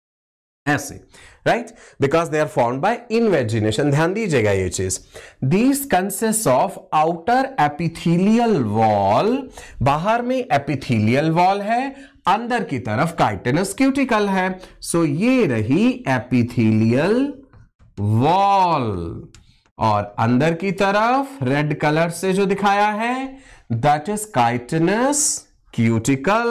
ऐसे, right, because they are formed by invagination. ध्यान दीजिएगा ये चीज। These consist of outer epithelial wall, बाहर में एपिथेलियल वॉल है, अंदर की तरफ काइटिनस क्यूटिकल है। सो so, ये रही एपिथेलियल वॉल, और अंदर की तरफ रेड कलर से जो दिखाया है दैट इज काइटिनस क्यूटिकल।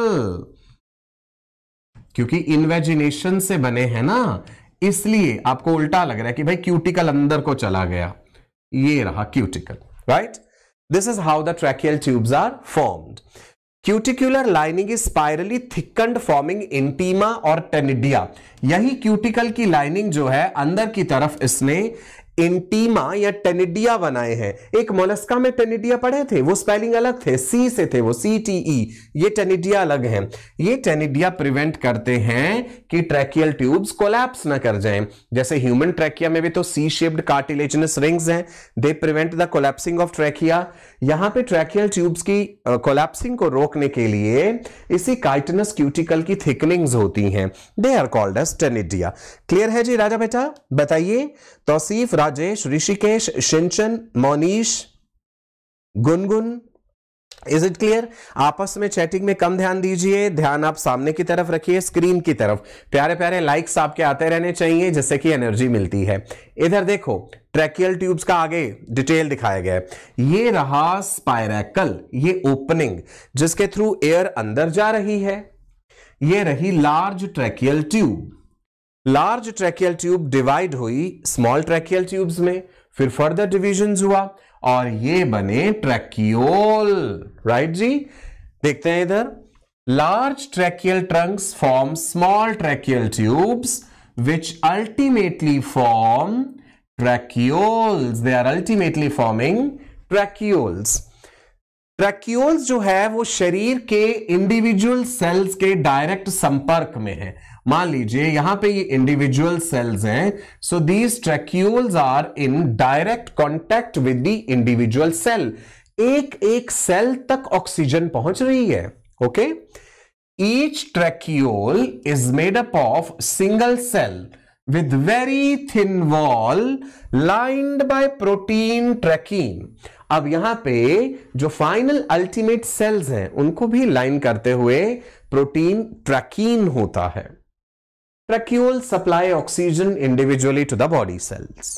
क्योंकि इन्वेजिनेशन से बने हैं ना, इसलिए आपको उल्टा लग रहा है कि भाई क्यूटिकल अंदर को चला गया। ये रहा cuticle, right. This is how the tracheal tubes are formed. Cuticular lining is spirally thickened forming intima और टेनिडिया। यही क्यूटिकल की लाइनिंग जो है अंदर की तरफ इसने इंटीमा या टेनिडिया बनाए हैं। एक मोलस्का में टेनिडिया पढ़े थे, वो स्पेलिंग अलग थे, सी से थे वो, सी टी ई, ये टेनिडिया अलग हैं। ये टेनिडिया प्रिवेंट करते हैं कि ट्रैकियल ट्यूब्स कोलैप्स ना कर जाएं। जैसे ह्यूमन ट्रैकिया में भी तो सी शेप्ड कार्टिलेजिनस रिंग्स हैं, they prevent the collapsing of trachea. यहां पे ट्रैकियल ट्यूब्स की कोलैप्सिंग को रोकने के लिए इसी काइटिनस क्यूटिकल की थिकनिंग्स होती हैं, they are called as taenidia. Clear है जी राजा बेटा? बताइए। Tausif, Rajesh, Rishikesh, Shinchan, Monish, Gungun, is it clear? आपस में चैटिंग में कम ध्यान दीजिए, ध्यान आप सामने की तरफ रखिए, स्क्रीन की तरफ। प्यारे प्यारे लाइक्स आपके आते रहने चाहिए, जिससे कि एनर्जी मिलती है। इधर देखो, ट्रैकियल ट्यूब्स का आगे डिटेल दिखाया गया है। ये रहा स्पाइरैकल, ये ओपनिंग जिसके थ्रू एयर अंदर जा रही है। ये रही large tracheal tube. Large tracheal tube divide हुई स्मॉल ट्रैकियल ट्यूब्स में, फिर फर्दर डिविजन्स हुआ और ये बने ट्रैकियोल। राइट जी? देखते हैं इधर, large tracheal trunks form small tracheal tubes which ultimately form tracheoles. They are ultimately forming tracheoles. Tracheoles जो है वो शरीर के इंडिविजुअल सेल्स के डायरेक्ट संपर्क में है। मान लीजिए यहां पे ये इंडिविजुअल सेल्स हैं, so these tracheoles are in direct contact with the individual cell. एक एक सेल तक ऑक्सीजन पहुंच रही है। Okay, each tracheole is made up of single cell with very thin wall lined by protein trachein. अब यहां पे जो फाइनल अल्टीमेट सेल्स हैं उनको भी लाइन करते हुए प्रोटीन ट्रैकीन होता है। Tracheole supply oxygen individually to the body cells.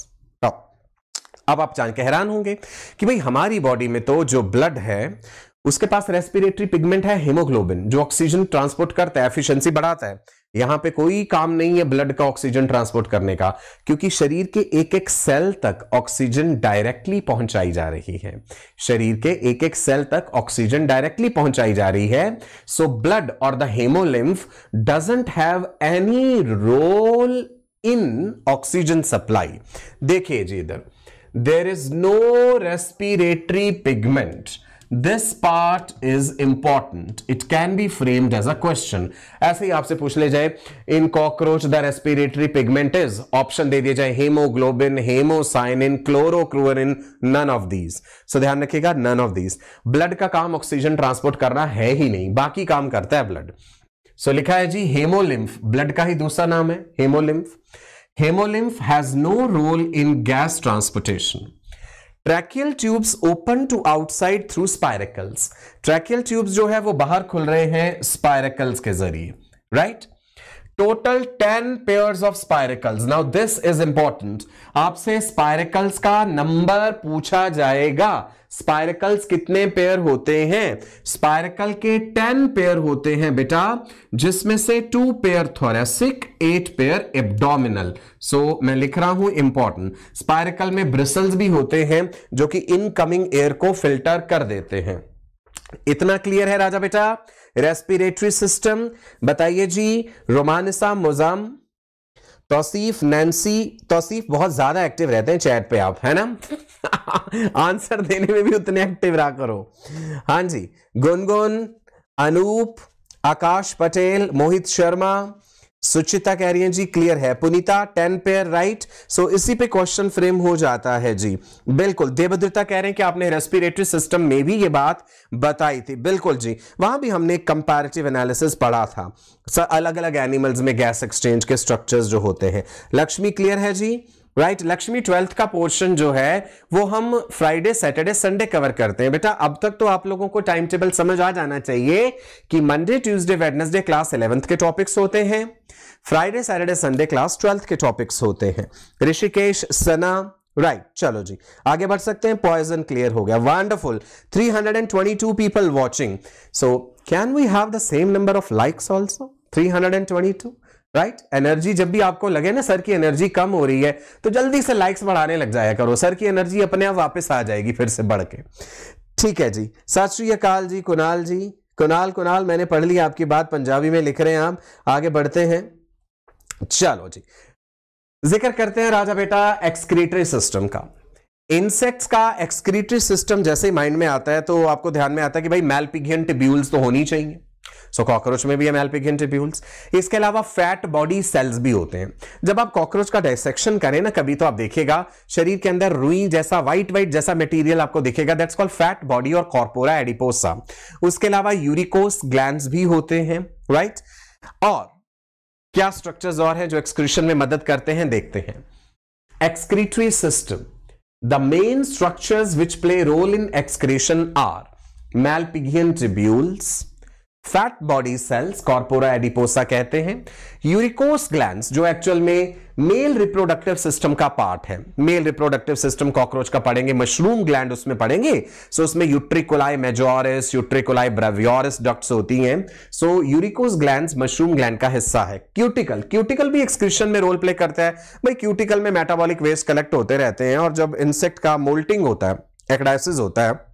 अब आप जान के हैरान होंगे कि भाई हमारी बॉडी में तो जो ब्लड है उसके पास रेस्पिरेटरी पिगमेंट है हीमोग्लोबिन, जो ऑक्सीजन ट्रांसपोर्ट करता है, एफिशिएंसी बढ़ाता है। यहां पे कोई काम नहीं है ब्लड का ऑक्सीजन ट्रांसपोर्ट करने का, क्योंकि शरीर के एक एक सेल तक ऑक्सीजन डायरेक्टली पहुंचाई जा रही है। शरीर के एक एक सेल तक ऑक्सीजन डायरेक्टली पहुंचाई जा रही है। सो ब्लड और the hemolymph doesn't have any role in oxygen supply. देखिए जी इधर, there is no respiratory pigment. This part is important. It can be framed as a question. ऐसे ही आपसे पूछ ले जाए, in cockroach the respiratory pigment is, option दे दिया जाए hemoglobin, hemocyanin, chlorocruonin, none of these. So ध्यान रखिएगा, none of these. ब्लड का काम ऑक्सीजन ट्रांसपोर्ट करना है ही नहीं, बाकी काम करता है ब्लड। सो so, लिखा है जी हेमोलिम्फ, ब्लड का ही दूसरा नाम है hemolymph. Hemolymph has no role in gas transportation. Tracheal tubes open to outside through spiracles. Tracheal tubes जो है वो बाहर खुल रहे हैं स्पाइरेकल्स के जरिए। Right, total ten pairs of spiracles. Now this is important, आपसे स्पाइरेकल्स का नंबर पूछा जाएगा। स्पाइरेकल्स कितने पेयर होते हैं? स्पाइरेकल के टेन पेयर होते हैं बेटा, जिसमें से two pair thoracic, eight pair abdominal. So मैं लिख रहा हूं इंपॉर्टेंट, स्पाइरेकल में ब्रिसल्स भी होते हैं जो कि इनकमिंग एयर को फिल्टर कर देते हैं। इतना क्लियर है राजा बेटा? रेस्पिरेटरी सिस्टम बताइए जी। रोमानिसा, मुजाम, तौसीफ, नैन्सी। तौसीफ बहुत ज्यादा एक्टिव रहते हैं चैट पे आप, है ना? आंसर देने में भी उतने एक्टिव रहा करो। हाँ जी, गुनगुन, अनूप, आकाश पटेल, मोहित शर्मा, सुचिता कह रही हैं जी क्लियर है। Punita, ten pair right. So इसी पे क्वेश्चन फ्रेम हो जाता है जी। बिल्कुल, देवदत्ता कह रहे हैं कि आपने रेस्पिरेटरी सिस्टम में भी ये बात बताई थी। बिल्कुल जी, वहां भी हमने कंपैरेटिव एनालिसिस पढ़ा था, अलग अलग एनिमल्स में गैस एक्सचेंज के स्ट्रक्चर्स जो होते हैं। लक्ष्मी क्लियर है जी? राइट right, लक्ष्मी ट्वेल्थ का पोर्शन जो है वो हम फ्राइडे सैटरडे संडे कवर करते हैं बेटा। अब तक तो आप लोगों को टाइम टेबल समझ आ जाना चाहिए कि Monday Tuesday Wednesday class eleventh के टॉपिक्स होते हैं, Friday Saturday Sunday class twelfth के टॉपिक्स होते हैं। ऋषिकेश, सना, राइट right, चलो जी आगे बढ़ सकते हैं। पॉइजन क्लियर हो गया, wonderful. Three hundred twenty two people watching, so can we have the same number of likes also? Three hundred twenty two, right. Energy जब भी आपको लगे ना सर की एनर्जी कम हो रही है तो जल्दी से लाइक्स बढ़ाने लग जाया करो, सर की एनर्जी अपने आप वापस आ जाएगी फिर से बढ़ के। ठीक है जी, सत श्री अकाल जी। कुणाल जी, कुणाल कुणाल मैंने पढ़ ली आपकी बात, पंजाबी में लिख रहे हैं आप। आगे बढ़ते हैं, चलो जी। जिक्र करते हैं राजा बेटा एक्सक्रीटरी सिस्टम का। इंसेक्ट्स का एक्सक्रीटरी सिस्टम जैसे ही माइंड में आता है तो आपको ध्यान में आता है कि भाई मैलपिघियन ट्यूब्यूल्स तो होनी चाहिए। सो कॉकरोच में भी है मैलपिघियन ट्यूब्यूल्स। इसके अलावा फैट बॉडी सेल्स भी होते हैं। जब आप कॉकरोच का डाइसेक्शन करें ना कभी, तो आप देखिएगा शरीर के अंदर रुई जैसा व्हाइट व्हाइट जैसा मटेरियल आपको दिखेगा, दैट्स कॉल्ड फैट बॉडी और कॉर्पोरा एडिपोसा। उसके अलावा यूरिकोस ग्लैंड्स भी होते हैं, राइट। और क्या स्ट्रक्चर्स और हैं जो एक्सक्रीशन में मदद करते हैं, देखते हैं। Excretory system, the main structures which play role in excretion are Malpighian tubules, fat body cells corpora adiposa कहते हैं, यूरिकोस ग्लैंड्स जो एक्चुअल में मेल रिप्रोडक्टिव सिस्टम का पार्ट है। मेल रिप्रोडक्टिव सिस्टम कॉकरोच का पढ़ेंगे, मशरूम ग्लैंड उसमें पढ़ेंगे। सो उसमें यूट्रिकुलाई मेजोरिस, यूट्रिकुलाई ब्रेवियोरिस डक्ट्स होती हैं। So uricose glands mushroom gland का हिस्सा है। क्यूटिकल, क्यूटिकल भी एक्सक्रीशन में रोल प्ले करता है। भाई क्यूटिकल में मेटाबॉलिक वेस्ट कलेक्ट होते रहते हैं और जब इंसेक्ट का मोल्टिंग होता है, एक्डाइसिस होता है,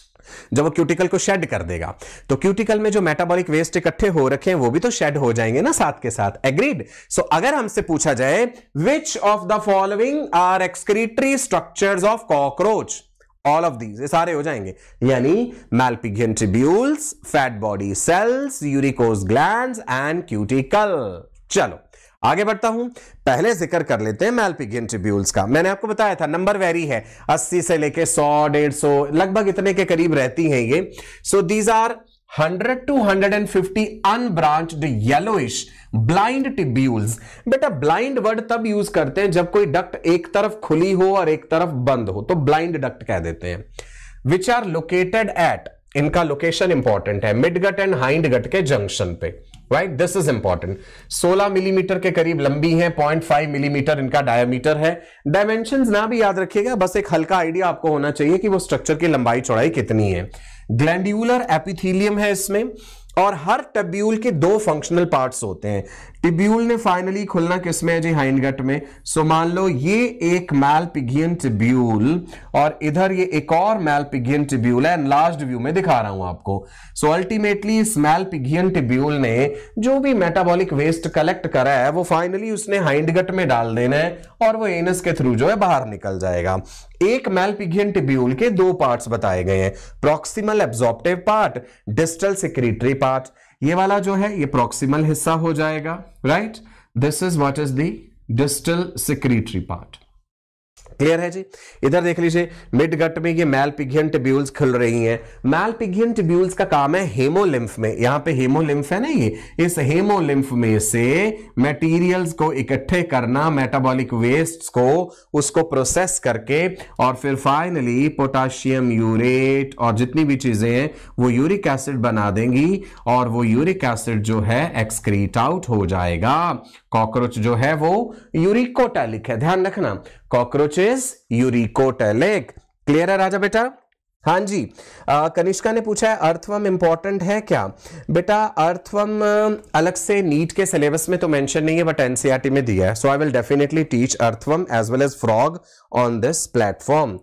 जब वो क्यूटिकल को शेड कर देगा तो क्यूटिकल में जो मेटाबॉलिक वेस्ट इकट्ठे हो रखे हैं वो भी तो शेड हो जाएंगे ना साथ के साथ। एग्रीड। सो अगर हमसे पूछा जाए which of the following are excretory structures of cockroach, all of these, ये सारे हो जाएंगे, यानी Malpighian tubules, fat body cells, uricose glands and cuticle. चलो आगे बढ़ता हूं, पहले जिक्र कर लेते हैं मैलपिघियन ट्यूब्यूल्स का। मैंने आपको बताया था नंबर वेरी है, अस्सी से लेके सौ, डेढ़ सौ, लगभग इतने के करीब रहती हैं ये। So these are hundred to hundred and fifty unbranched yellowish blind tubules. बेटा ब्लाइंड वर्ड तब यूज करते हैं जब कोई डक्ट एक तरफ खुली हो और एक तरफ बंद हो, तो ब्लाइंड डक्ट कह देते हैं। विच आर लोकेटेड एट, इनका लोकेशन इंपॉर्टेंट है, mid gut and hind gut के जंक्शन पे, राइट, दिस इज इंपॉर्टेंट। सोलह मिलीमीटर के करीब लंबी है, पॉइंट फाइव मिलीमीटर इनका डायमीटर है। डायमेंशंस ना भी याद रखिएगा, बस एक हल्का आइडिया आपको होना चाहिए कि वो स्ट्रक्चर की लंबाई चौड़ाई कितनी है। ग्लैंड्यूलर एपिथेलियम है इसमें, और हर ट्यूब्यूल के दो फंक्शनल पार्ट्स होते हैं। ट्यूब्यूल ने फाइनली खुलना किसमें है जी, हाइंडगट में। सो मान लो ये एक मैलपिघियन ट्यूब्यूल और इधर ये एक और मैलपिघियन ट्यूब्यूल है, एनलार्ज्ड व्यू में दिखा रहा हूं आपको। सो अल्टीमेटली इस मैलपिघियन ट्यूब्यूल ने जो भी मेटाबॉलिक वेस्ट कलेक्ट करा है वो फाइनली उसने हाइंडगट में डाल देना है और वो एनस के थ्रू जो है बाहर निकल जाएगा। एक मैलपिघियन ट्यूब्यूल के दो पार्ट्स बताए गए हैं, proximal absorptive part, distal secretory part. ये वाला जो है ये प्रॉक्सिमल हिस्सा हो जाएगा, right. This is what is the distal secretory part. Clear है जी। इधर देख लीजिए मिड गट में ये मैलपिघियन ट्यूब्यूल्स खुल रही हैं। मैलपिघियन ट्यूब्यूल्स का काम है हेमोलिम्फ में, यहां पे हेमोलिम्फ है ना, ये इस हेमोलिम्फ में से मटेरियल्स को इकट्ठे करना, मेटाबॉलिक वेस्ट्स को उसको प्रोसेस करके और फिर फाइनली पोटाशियम यूरेट और जितनी भी चीजें हैं वो यूरिक एसिड बना देंगी और वो यूरिक एसिड जो है एक्सक्रीट आउट हो जाएगा। कॉकरोच जो है वो यूरिकोटैलिक है, ध्यान रखना, कॉकरोच इज यूरिकोटैलिक। क्लियर है राजा बेटा? हाँ जी। आ, कनिष्का ने पूछा है अर्थवर्म इंपॉर्टेंट है क्या? बेटा अर्थवर्म अलग से नीट के सिलेबस में तो मेंशन नहीं है बट एनसीईआरटी में दिया है, so I will definitely teach earthworm as well as frog on this platform.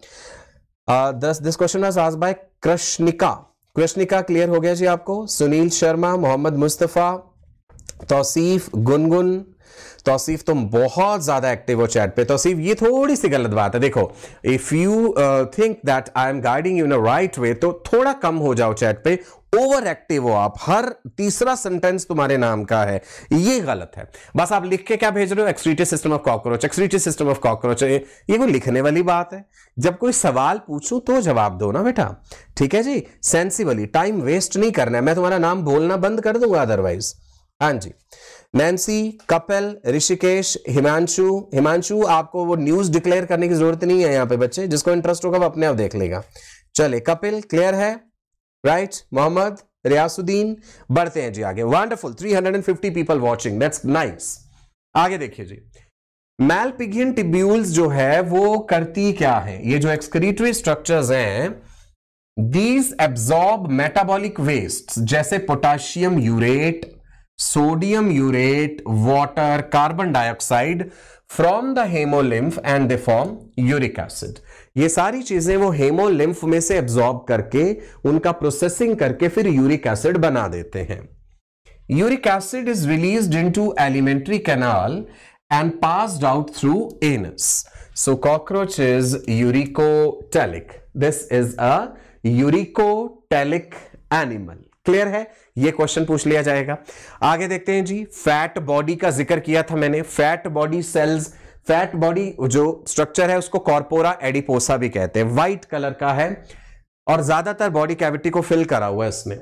This question was asked by Krishnika. Krishnika clear हो गया जी आपको? सुनील शर्मा, मोहम्मद मुस्तफा, तौसीफ, गुनगुन। तौसीफ तुम बहुत ज्यादा एक्टिव हो चैट पे। तौसीफ ये थोड़ी सी गलत बात है, देखो if you think that I am guiding you in a right way तो थोड़ा कम हो जाओ चैट पे, ओवर एक्टिव हो आप, हर तीसरा सेंटेंस तुम्हारे नाम का है, ये गलत है। बस आप लिख के क्या भेज रहे हो, excretory system of cockroach, excretory system of cockroach, ये कोई लिखने वाली बात है? जब कोई सवाल पूछूं तो जवाब दो ना बेटा, ठीक है जी, सेंसिबली, टाइम वेस्ट नहीं करना है। मैं तुम्हारा नाम बोलना बंद कर दूंगा अदरवाइज। हाँ जी। नैन्सी, कपिल, ऋषिकेश, हिमांशु। हिमांशु आपको वो न्यूज डिक्लेयर करने की जरूरत नहीं है यहाँ पे बच्चे, जिसको इंटरेस्ट होगा वो अपने आप देख लेगा। चले कपिल क्लियर है, राइट। मोहम्मद, रियासुद्दीन, बढ़ते हैं जी आगे। Wonderful, three hundred fifty people watching, that's nice. आगे देखिए जी, मैलपिघियन ट्यूब्यूल्स जो है वो करती क्या है? ये जो एक्सक्रीटरी स्ट्रक्चर्स हैं दीज एब्जॉर्ब मेटाबॉलिक वेस्ट जैसे potassium urate, sodium urate, water, carbon dioxide from the hemolymph and they form uric acid. ये सारी चीजें वो हेमोलिम्फ में से एब्जॉर्ब करके उनका प्रोसेसिंग करके फिर यूरिक एसिड बना देते हैं। Uric acid is released into alimentary canal and passed out through anus. So cockroach is uricotelic. This is a uricotelic animal. Clear है? ये क्वेश्चन पूछ लिया जाएगा। आगे देखते हैं जी, फैट बॉडी का जिक्र किया था मैंने। Fat body cells, fat body जो स्ट्रक्चर है उसको कॉर्पोरा एडिपोसा भी कहते हैं। व्हाइट कलर का है और ज्यादातर बॉडी कैविटी को फिल करा हुआ है इसने।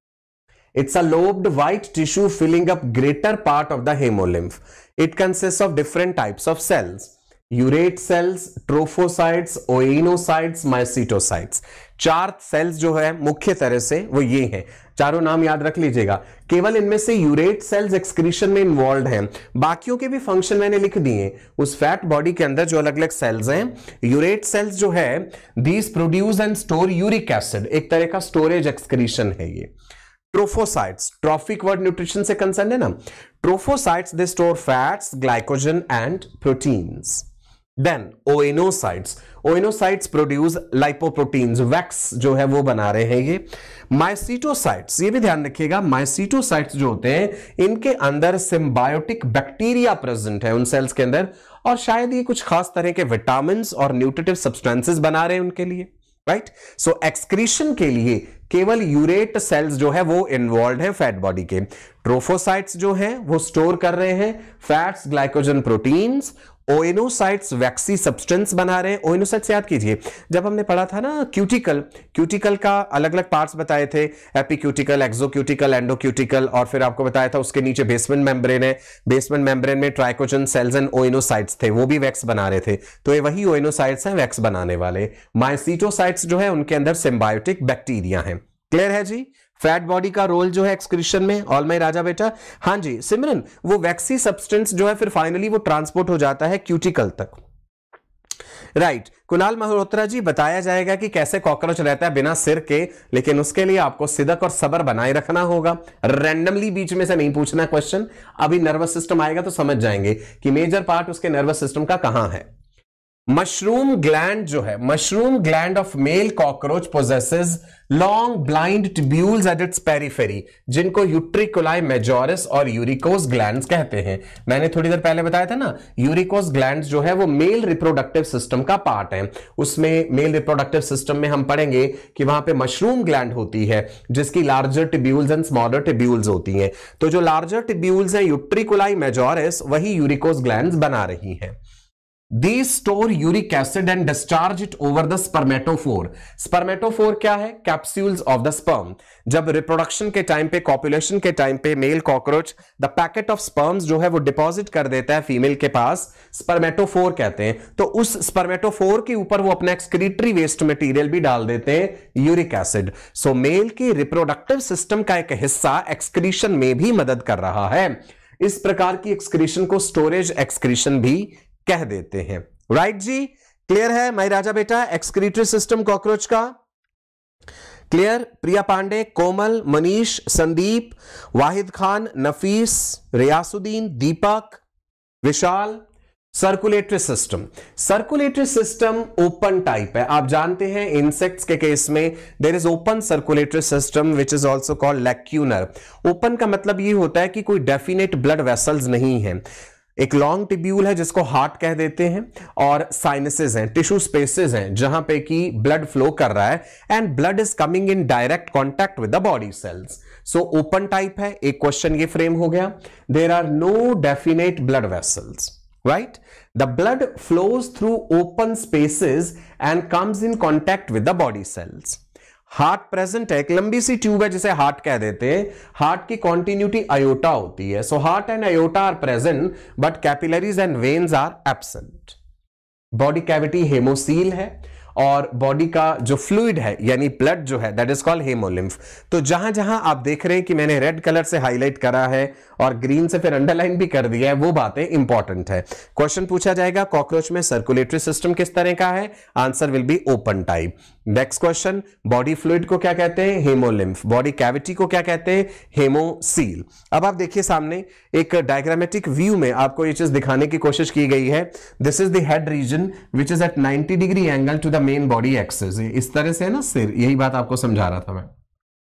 It's a lobed white tissue filling up greater part of the hemolymph. It consists of different types of cells. Urate cells, trophocytes, oinocytes, mycetocytes. चार सेल्स जो है मुख्य तरह से वो ये हैं, चारों नाम याद रख लीजिएगा। केवल इनमें से यूरेट सेल्स एक्सक्रीशन में इन्वॉल्व हैं, बाकियों के भी फंक्शन मैंने लिख दिए। उस फैट बॉडी के अंदर जो अलग अलग सेल्स हैं, यूरेट सेल्स जो है, these produce and store uric acid, एक तरह का स्टोरेज एक्सक्रीशन है ये। ट्रोफोसाइट्स, ट्रॉफिक वर्ड न्यूट्रिशन से कंसर्न है ना। Trophocytes they store fats, glycogen and proteins. Then oenocytes, oenocytes produce lipoproteins, wax जो है वो बना रहे हैं ये। माइसीटोसाइट्स, ये भी ध्यान रखिएगा, माइसीटोसाइट्स जो होते हैं इनके अंदर सिम्बायोटिक बैक्टीरिया प्रेजेंट है उन सेल्स के अंदर, और शायद ये कुछ खास तरह के विटामिन और न्यूट्रिटिव सब्सटेंसेस बना रहे हैं उनके लिए, राइट। सो एक्सक्रीशन के लिए केवल यूरेट सेल्स जो है वो इन्वॉल्व है फैट बॉडी के। ट्रोफोसाइट्स जो हैं वो स्टोर कर रहे हैं fats, glycogen, proteins. Oenocytes waxy substance बना रहे हैं। ओइनोसाइट्स याद कीजिए, जब हमने पढ़ा था ना क्यूटिकल, क्यूटिकल का अलग अलग पार्ट्स बताए थे, एपिक्यूटिकल, एक्सोक्यूटिकल, एंडोक्यूटिकल, और फिर आपको बताया था उसके नीचे बेसमेंट मेम्ब्रेन है। बेसमेंट मेम्ब्रेन में ट्राइकोजन सेल्स एंड ओइनोसाइट्स थे, वो भी वैक्स बना रहे थे। तो ये वही ओइनोसाइट्स हैं वैक्स बनाने वाले। माइसीटोसाइट्स जो है उनके अंदर सिम्बायोटिक बैक्टीरिया हैं। क्लियर है जी? फैट बॉडी का रोल जो है एक्सक्रीशन में, ऑल माई राजा बेटा। हाँ जी सिमरन, वो वैक्सी सब्सटेंस जो है फिर फाइनली वो ट्रांसपोर्ट हो जाता है क्यूटिकल तक, राइट right. कुणाल मल्होत्रा जी, बताया जाएगा कि कैसे कॉकरोच रहता है बिना सिर के, लेकिन उसके लिए आपको सिदक और सब्र बनाए रखना होगा। रैंडमली बीच में से नहीं पूछना क्वेश्चन। अभी नर्वस सिस्टम आएगा तो समझ जाएंगे कि मेजर पार्ट उसके नर्वस सिस्टम का कहां है। मशरूम ग्लैंड जो है, mushroom gland of male cockroach possesses long blind tubules at its periphery, जिनको यूट्रिकुलाई मेजोरिस और यूरिकोस ग्लैंड्स कहते हैं। मैंने थोड़ी देर पहले बताया था ना, यूरिकोस ग्लैंड्स जो है वो मेल रिप्रोडक्टिव सिस्टम का पार्ट है। उसमें मेल रिप्रोडक्टिव सिस्टम में हम पढ़ेंगे कि वहां पे मशरूम ग्लैंड होती है जिसकी larger tubules and smaller tubules होती हैं। तो जो लार्जर ट्यूब्यूल्स हैं यूट्रिकुलाई मेजोरिस, वही यूरिकोस ग्लैंड्स बना रही हैं। These store uric acid and discharge it over the spermatophore. Spermatophore क्या है? Capsules of the sperm. जब रिप्रोडक्शन के टाइम पे, कॉपुलेशन के टाइम पे male cockroach the packet of sperms जो है वो डिपॉजिट कर देता है फीमेल के पास, स्पर्मेटोफोर कहते हैं। तो उस स्पर्मेटोफोर के ऊपर वो अपना एक्सक्रीटरी वेस्ट मटेरियल भी डाल देते हैं, यूरिक एसिड। सो मेल के रिप्रोडक्टिव सिस्टम का एक हिस्सा एक्सक्रीशन में भी मदद कर रहा है। इस प्रकार की एक्सक्रीशन को स्टोरेज एक्सक्रीशन भी कह देते हैं, राइट right जी? क्लियर है माई राजा बेटा एक्सक्रीटरी सिस्टम कॉकरोच का? Clear? Priya Pandey, Komal, Manish, Sandeep, Wahid Khan, Nafees, Riyasuddin, Deepak, Vishal. Circulatory system, circulatory system open type है। आप जानते हैं इंसेक्ट्स के केस में there is open circulatory system which is also called lacunar. Open का मतलब ये होता है कि कोई डेफिनेट ब्लड वेसल्स नहीं है। एक लॉन्ग टिब्यूल है जिसको हार्ट कह देते हैं, और साइनसेस हैं, टिश्यू स्पेसेस हैं जहां पे कि ब्लड फ्लो कर रहा है and blood is coming in direct contact with the body cells. So open type है। एक क्वेश्चन ये फ्रेम हो गया, there are no definite blood vessels, right? The blood flows through open spaces and comes in contact with the body cells. Heart present है, एक लंबी सी tube है जिसे हार्ट कह देते हैं। हार्ट की कॉन्टिन्यूटी आयोटा होती है। So heart and aorta are present but capillaries and veins are absent. Body cavity hemocoel है, और बॉडी का जो फ्लूइड है यानी ब्लड जो है दैट इज कॉल्ड हेमोलिम्फ। तो जहां जहां आप देख रहे हैं कि मैंने रेड कलर से हाईलाइट करा है और ग्रीन से फिर अंडरलाइन भी कर दिया है, वो बातें इंपॉर्टेंट है। क्वेश्चन पूछा जाएगा कॉकरोच में सर्कुलेटरी सिस्टम किस तरह का है? Answer will be open type. Next question, body fluid को क्या कहते हैं? हेमोलिम्फ। बॉडी कैविटी को क्या कहते हैं? हेमोसील। अब आप देखिए सामने एक डायग्रामेटिक व्यू में आपको ये चीज दिखाने की कोशिश की गई है। This is the head region which is at ninety degree angle to the main body axis. इस तरह से है ना सिर, यही बात आपको समझा रहा था मैं।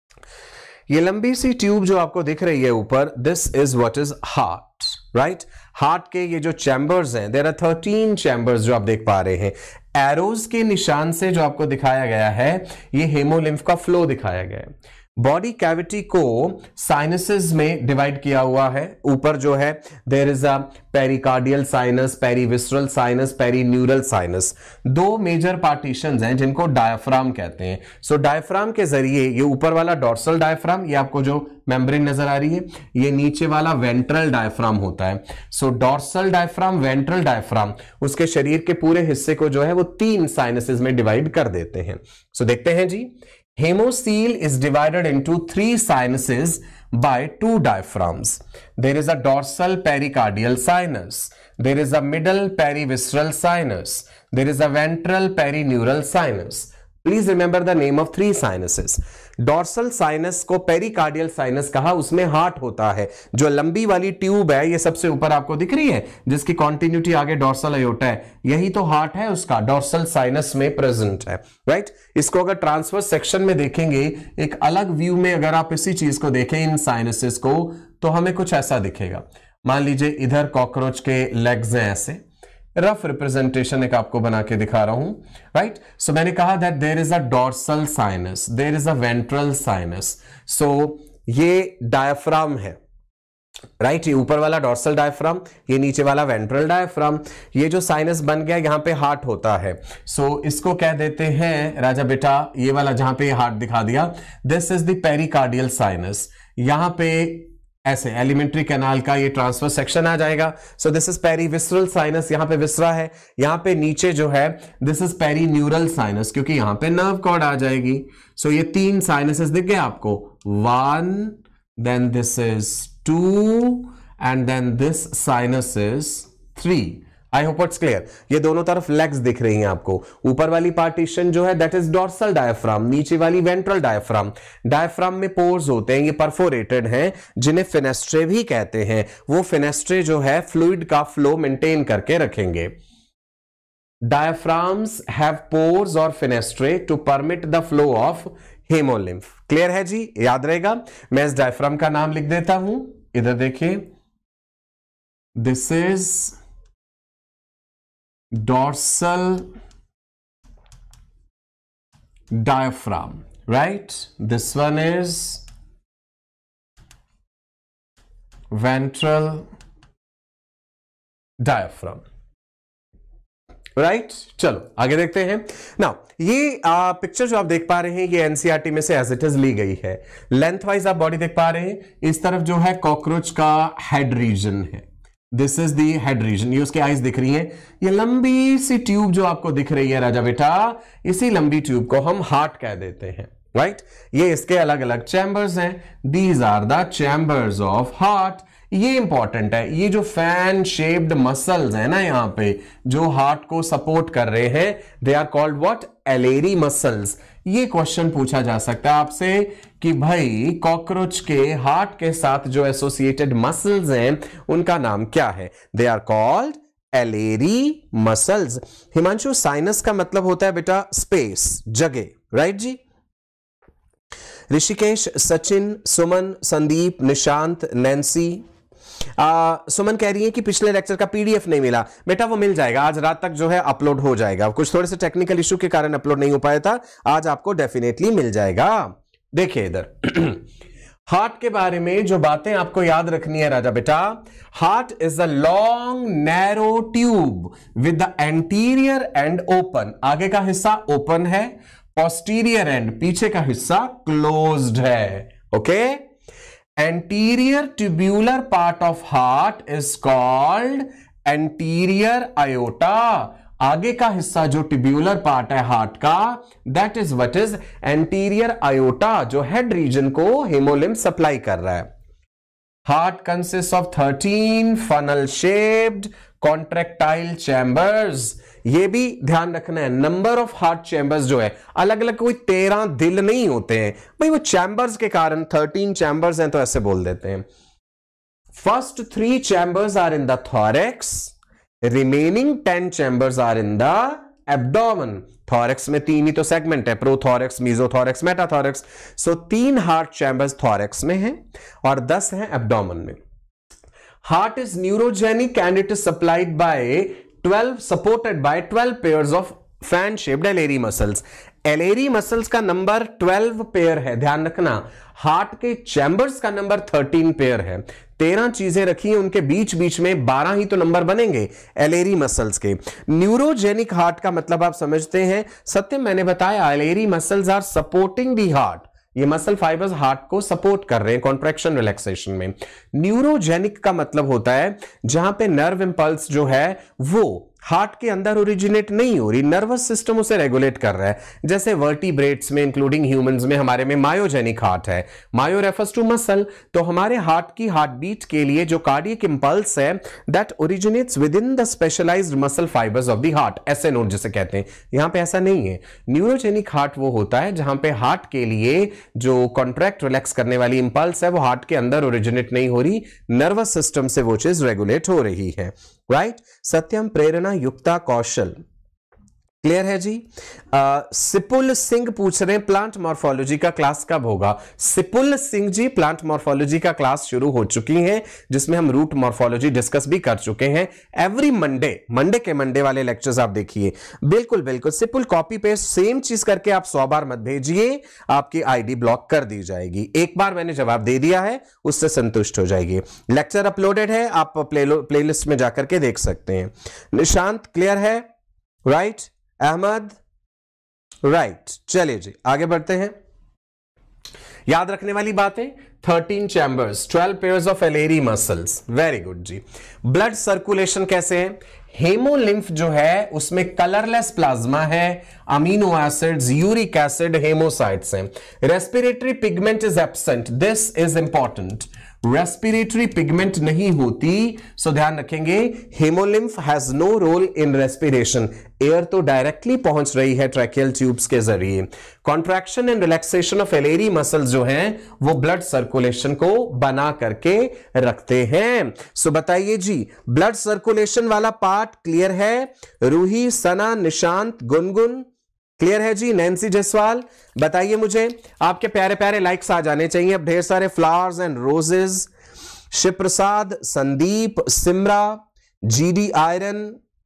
ये लंबी सी ट्यूब जो आपको दिख रही है ऊपर, this is what is heart, right? Heart के ये जो चैम्बर्स हैं, देयर आर थर्टीन चैम्बर्स जो आप देख पा रहे हैं। एरोज के निशान से जो आपको दिखाया गया है ये हेमोलिम्फ का फ्लो दिखाया गया है। बॉडी कैविटी को साइनसेस में डिवाइड किया हुआ है। ऊपर जो है there is a pericardial sinus, perivisceral sinus, perineural sinus. दो मेजर पार्टीशंस हैं जिनको डायफ्राम कहते हैं। सो so, डायफ्राम के जरिए ये ऊपर वाला डॉर्सल डायफ्राम, ये आपको जो मेम्ब्रेन नजर आ रही है, ये नीचे वाला वेंट्रल डायफ्राम होता है। So dorsal diaphragm, ventral diaphragm उसके शरीर के पूरे हिस्से को जो है वो तीन साइनसेस में डिवाइड कर देते हैं। सो so, देखते हैं जी, Hemocoel is divided into three sinuses by two diaphragms. There is a dorsal pericardial sinus. There is a middle perivisceral sinus. There is a ventral perineural sinus. Please remember the name of three sinuses. Dorsal sinus को pericardial sinus कहा, उसमें heart होता है। जो लंबी वाली tube है ये सबसे ऊपर आपको दिख रही है, जिसकी कॉन्टिन्यूटी आगे डॉर्सल अयोटा है, यही तो हार्ट है उसका, डॉर्सल साइनस में प्रेजेंट है, राइट। इसको अगर ट्रांसवर्स सेक्शन में देखेंगे, एक अलग व्यू में अगर आप इसी चीज को देखें, इन साइनसेस को, तो हमें कुछ ऐसा दिखेगा। मान लीजिए इधर कॉकरोच के लेग्स हैं, ऐसे रफ रिप्रेजेंटेशन एक आपको बना के दिखा रहा हूं, राइट। सो मैंने कहा that there is a dorsal sinus, there is a ventral sinus. So ये डायफ्राम है, राइट right, ये ऊपर वाला डॉर्सल डायफ्राम, ये नीचे वाला वेंट्रल डायफ्राम। ये जो साइनस बन गया यहां पे हार्ट होता है। सो so, इसको कह देते हैं राजा बेटा, ये वाला जहां पे हार्ट दिखा दिया, this is the pericardial sinus. यहां पे ऐसे एलिमेंट्री कैनाल का ये ट्रांसफर सेक्शन आ जाएगा। So this is perivisceral sinus, यहां पे विसरा है। यहां पे नीचे जो है दिस इज पेरीन्यूरल साइनस, क्योंकि यहां पे नर्व कॉर्ड आ जाएगी। सो so, ये तीन साइनसेस दिख गए आपको, one, then this is two, and then this sinus is three. I hope it's clear. ये दोनों तरफ लेग्स दिख रही हैं आपको। ऊपर वाली पार्टीशन जो है दैट इज डॉर्सल डायफ्राम, नीचे वाली वेंट्रल डायफ्राम। डायफ्राम में पोर्स होते हैं, ये परफोरेटेड हैं, जिन्हें फेनेस्ट्रे भी कहते हैं। वो फेनेस्ट्रे जो है फ्लूइड का फ्लो मेंटेन करके रखेंगे। डायफ्राम्स हैव पोर्स और fenestrae to permit the flow of haemolymph. Clear है जी, याद रहेगा। मैं इस डायफ्राम का नाम लिख देता हूं, इधर देखिए, this is dorsal diaphragm, right? This one is ventral diaphragm, right? चलो आगे देखते हैं। नाउ ये पिक्चर जो आप देख पा रहे हैं ये एनसीईआरटी में से एज इट इज ली गई है। लेंथ वाइज आप बॉडी देख पा रहे हैं, इस तरफ जो है कॉकरोच का हेड रीजन है, this is the head region. ये उसके आईज दिख रही हैं। ये लंबी सी ट्यूब जो आपको दिख रही है राजा बेटा, इसी लंबी ट्यूब को हम हार्ट कह देते हैं, राइट right? ये इसके अलग अलग चैम्बर्स हैं। These are the chambers of heart. ये इंपॉर्टेंट है, ये जो फैन शेप्ड मसल्स है ना यहां पे, जो हार्ट को सपोर्ट कर रहे हैं, they are called what, alary muscles. ये क्वेश्चन पूछा जा सकता है आपसे कि भाई कॉकरोच के हार्ट के साथ जो एसोसिएटेड मसल्स हैं उनका नाम क्या है? They are called alary muscles. Himanshu, sinus का मतलब होता है बेटा स्पेस, जगह, राइट जी। ऋषिकेश, सचिन, सुमन, संदीप, निशांत, नैन्सी। आ, सुमन कह रही है कि पिछले लेक्चर का पीडीएफ नहीं मिला। बेटा वो मिल जाएगा, आज रात तक जो है अपलोड हो जाएगा। कुछ थोड़े से टेक्निकल इशू के कारण अपलोड नहीं हो पाया था, आज आपको डेफिनेटली मिल जाएगा। देखिए इधर हार्ट के बारे में जो बातें आपको याद रखनी है राजा बेटा, heart is a long narrow tube with the anterior end open. आगे का हिस्सा ओपन है, पोस्टीरियर एंड पीछे का हिस्सा क्लोज्ड है, okay. Anterior tubular part of heart is called anterior aorta. आगे का हिस्सा जो ट्यूब्यूलर पार्ट है हार्ट का, that is what is anterior aorta, जो हेड रीजन को हेमोलिम्फ सप्लाई कर रहा है। Heart consist of thirteen funnel shaped contractile chambers. ये भी ध्यान रखना है, नंबर ऑफ हार्ट चैम्बर्स जो है अलग अलग, कोई तेरह दिल नहीं होते हैं भाई, वो चैम्बर्स के कारण थर्टीन चैम्बर्स हैं तो ऐसे बोल देते हैं। First three chambers are in the thorax, remaining ten chambers are in the abdomen. Thorax में तीन ही तो सेगमेंट है, प्रोथॉरेक्स, मीजोथॉरेक्स, मेटाथॉरेक्स। सो तीन हार्ट चैम्बर्स थॉरेक्स में हैं और दस हैं एब्डोमेन में। Heart is neurogenic and it is supplied by twelve, supported by twelve pairs of fan shaped Eleri muscles. Eleri muscles का नंबर ट्वेल्व पेयर है, ध्यान रखना। हार्ट के चैम्बर्स का नंबर थर्टीन पेयर है। तेरह चीजें रखी हैं, उनके बीच बीच में बारह ही तो नंबर बनेंगे एलेरी मसल्स के। न्यूरोजेनिक हार्ट का मतलब आप समझते हैं, सत्यम मैंने बताया, alary muscles are supporting the heart. ये मसल फाइबर्स हार्ट को सपोर्ट कर रहे हैं कॉन्ट्रैक्शन रिलैक्सेशन में। न्यूरोजेनिक का मतलब होता है जहां पे नर्व इंपल्स जो है वो हार्ट के अंदर ओरिजिनेट नहीं हो रही, नर्वस सिस्टम उसे रेगुलेट कर रहा है। जैसे वर्टिब्रेट्स में इंक्लूडिंग ह्यूमंस में हमारे में मायोजेनिक हार्ट है। मायो रेफर्स टू मसल, तो हमारे हार्ट की हार्ट बीट के लिए जो कार्डियक इंपल्स है that originates within the specialised muscle fibres of the heart, ऐसे नोट जिसे कहते हैं। यहां पे ऐसा नहीं है। न्यूरोजेनिक हार्ट वो होता है जहां पे हार्ट के लिए जो कॉन्ट्रैक्ट रिलैक्स करने वाली इंपल्स है वो हार्ट के अंदर ओरिजिनेट नहीं हो रही, नर्वस सिस्टम से वो चीज रेगुलेट हो रही है। Right right? Satyam Prerna Yukta Kaushal, clear है जी। आ, सिपुल सिंह पूछ रहे हैं प्लांट मॉर्फोलॉजी का क्लास कब होगा। सिपुल सिंह जी, प्लांट मॉर्फोलॉजी का क्लास शुरू हो चुकी है जिसमें हम रूट मॉर्फोलॉजी डिस्कस भी कर चुके हैं। एवरी मंडे, मंडे के मंडे वाले लेक्चर्स आप देखिए। बिल्कुल बिल्कुल सिपुल, कॉपी पेस्ट सेम चीज करके आप सौ बार मत भेजिए, आपकी आईडी ब्लॉक कर दी जाएगी। एक बार मैंने जवाब दे दिया है, उससे संतुष्ट हो जाएगी। लेक्चर अपलोडेड है, आप प्ले प्लेलिस्ट में जाकर के देख सकते हैं। निशांत क्लियर है, राइट right? अहमद राइट, चलिए जी आगे बढ़ते हैं। याद रखने वाली बातें, thirteen chambers, twelve pairs of alary muscles, very good जी। ब्लड सर्कुलेशन कैसे है? हेमोलिम्फ जो है उसमें कलरलेस प्लाज्मा है, amino acids, uric acid, haemocytes हैं। Respiratory pigment is absent, this is important. Respiratory pigment नहीं होती, सो ध्यान रखेंगे, haemolymph has no role in respiration. Air तो डायरेक्टली पहुंच रही है ट्रैकियल ट्यूब्स के जरिए। Contraction and relaxation of alary muscles जो हैं वो ब्लड सर्कुलेशन को बना करके रखते हैं। सो बताइए जी, ब्लड सर्कुलेशन वाला पार्ट क्लियर है? रूही, सना, निशांत, गुनगुन क्लियर है जी। नैन्सी जसवाल बताइए मुझे, आपके प्यारे प्यारे लाइक्स आ जाने चाहिए अब, ढेर सारे flowers and roses. Shiv Prasad, Sandeep, Simra, GD Iron,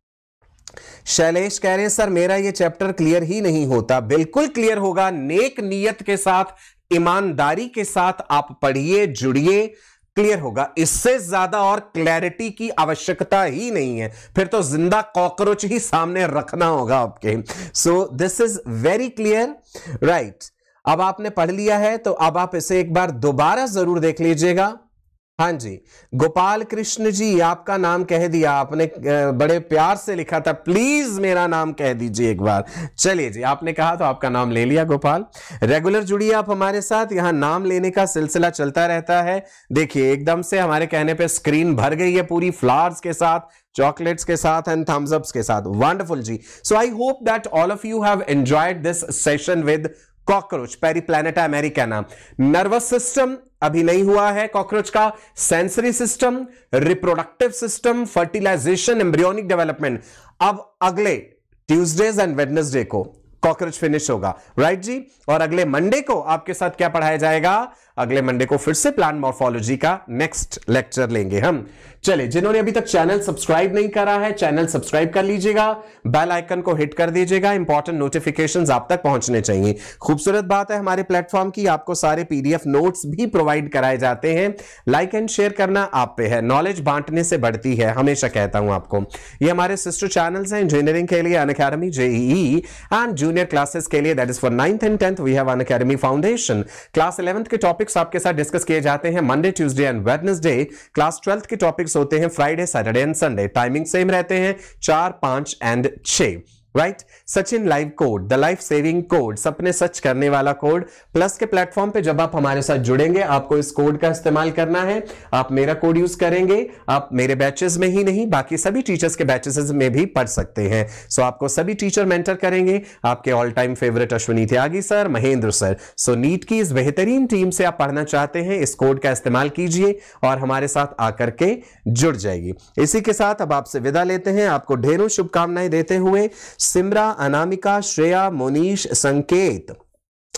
Shailesh कह रहे हैं सर मेरा ये चैप्टर क्लियर ही नहीं होता। बिल्कुल क्लियर होगा, नेक नियत के साथ, ईमानदारी के साथ आप पढ़िए, जुड़िए, क्लियर होगा। इससे ज्यादा और क्लैरिटी की आवश्यकता ही नहीं है, फिर तो जिंदा कॉकरोच ही सामने रखना होगा आपके। So this is very clear, right. अब आपने पढ़ लिया है तो अब आप इसे एक बार दोबारा जरूर देख लीजिएगा। हाँ जी, गोपाल कृष्ण जी, आपका नाम कह दिया आपने, बड़े प्यार से लिखा था, प्लीज मेरा नाम कह दीजिए एक बार। चलिए जी, आपने कहा तो आपका नाम ले लिया गोपाल। रेगुलर जुड़िए आप हमारे साथ, यहां नाम लेने का सिलसिला चलता रहता है। देखिए एकदम से हमारे कहने पे स्क्रीन भर गई है पूरी, फ्लावर्स के साथ, चॉकलेट्स के साथ एंड थम्स अप्स के साथ। वंडरफुल जी। So I hope that all of you have enjoyed this session with cockroach Periplaneta americana. Nervous system अभी नहीं हुआ है कॉकरोच का, sensory system, reproductive system, fertilisation, embryonic development. अब अगले ट्यूसडेज एंड वेडनेसडे को कॉकरोच फिनिश होगा, राइट जी। और अगले मंडे को आपके साथ क्या पढ़ाया जाएगा? अगले मंडे को फिर से प्लांट मॉर्फोलॉजी का नेक्स्ट लेक्चर लेंगे हम। चलिए, जिन्होंने अभी तक चैनल सब्सक्राइब नहीं करा है, चैनल सब्सक्राइब कर लीजिएगा, बेल आइकन को हिट कर दीजिएगा, इंपॉर्टेंट नोटिफिकेशंस आप तक पहुंचने चाहिए। खूबसूरत बात है हमारे प्लेटफॉर्म की, आपको सारे पीडीएफ नोट्स भी प्रोवाइड कराए जाते हैं। लाइक एंड शेयर करना आप पे है, नॉलेज बांटने से बढ़ती है, हमेशा कहता हूं आपको। ये हमारे सिस्टर चैनल्स हैं इंजीनियरिंग के लिए Unacademy, JEE and junior classes के लिए that is for ninth and tenth we have Unacademy foundation. Class eleventh के टॉपिक्स आपके साथ डिस्कस किए जाते हैं Monday, Tuesday and Wednesday. Class twelfth के टॉपिक्स होते हैं Friday, Saturday and Sunday. Timing same रहते हैं, चार, पांच एंड छह। Right right? Sachin live code, the life saving code, सपने सच करने वाला कोड। प्लस के प्लेटफॉर्म पे जब आप हमारे साथ जुड़ेंगे आपको इस कोड का इस्तेमाल करना है। आप मेरा कोड यूज करेंगे, आप मेरे बैचेस में ही नहीं बाकी सभी टीचर्स के बैचेस में भी पढ़ सकते हैं। सो आपको सभी टीचर मेंटर करेंगे, आपके all time favourite Ashwini Tyagi sir, Mahendra sir. So NEET की इस बेहतरीन टीम से आप पढ़ना चाहते हैं, इस कोड का इस्तेमाल कीजिए और हमारे साथ आकर के जुड़ जाएगी। इसी के साथ अब आपसे विदा लेते हैं, आपको ढेरों शुभकामनाएं देते हुए। सिमरा, अनामिका, श्रेया, मोनीश, संकेत,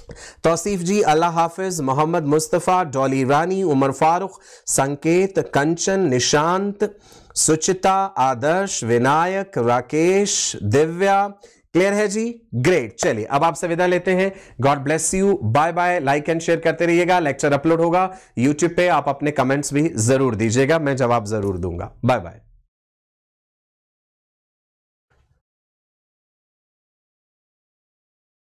तौसीफ जी, अल्लाह हाफिज। मोहम्मद मुस्तफ़ा, डॉली रानी, उमर फारूक, संकेत, कंचन, निशांत, सुचिता, आदर्श, विनायक, राकेश, दिव्या। क्लियर है जी? ग्रेट। चलिए अब आपसे विदा लेते हैं। God bless you, bye bye. Like and share करते रहिएगा। लेक्चर अपलोड होगा यूट्यूब पे, आप अपने कमेंट्स भी जरूर दीजिएगा, मैं जवाब जरूर दूंगा। Bye bye.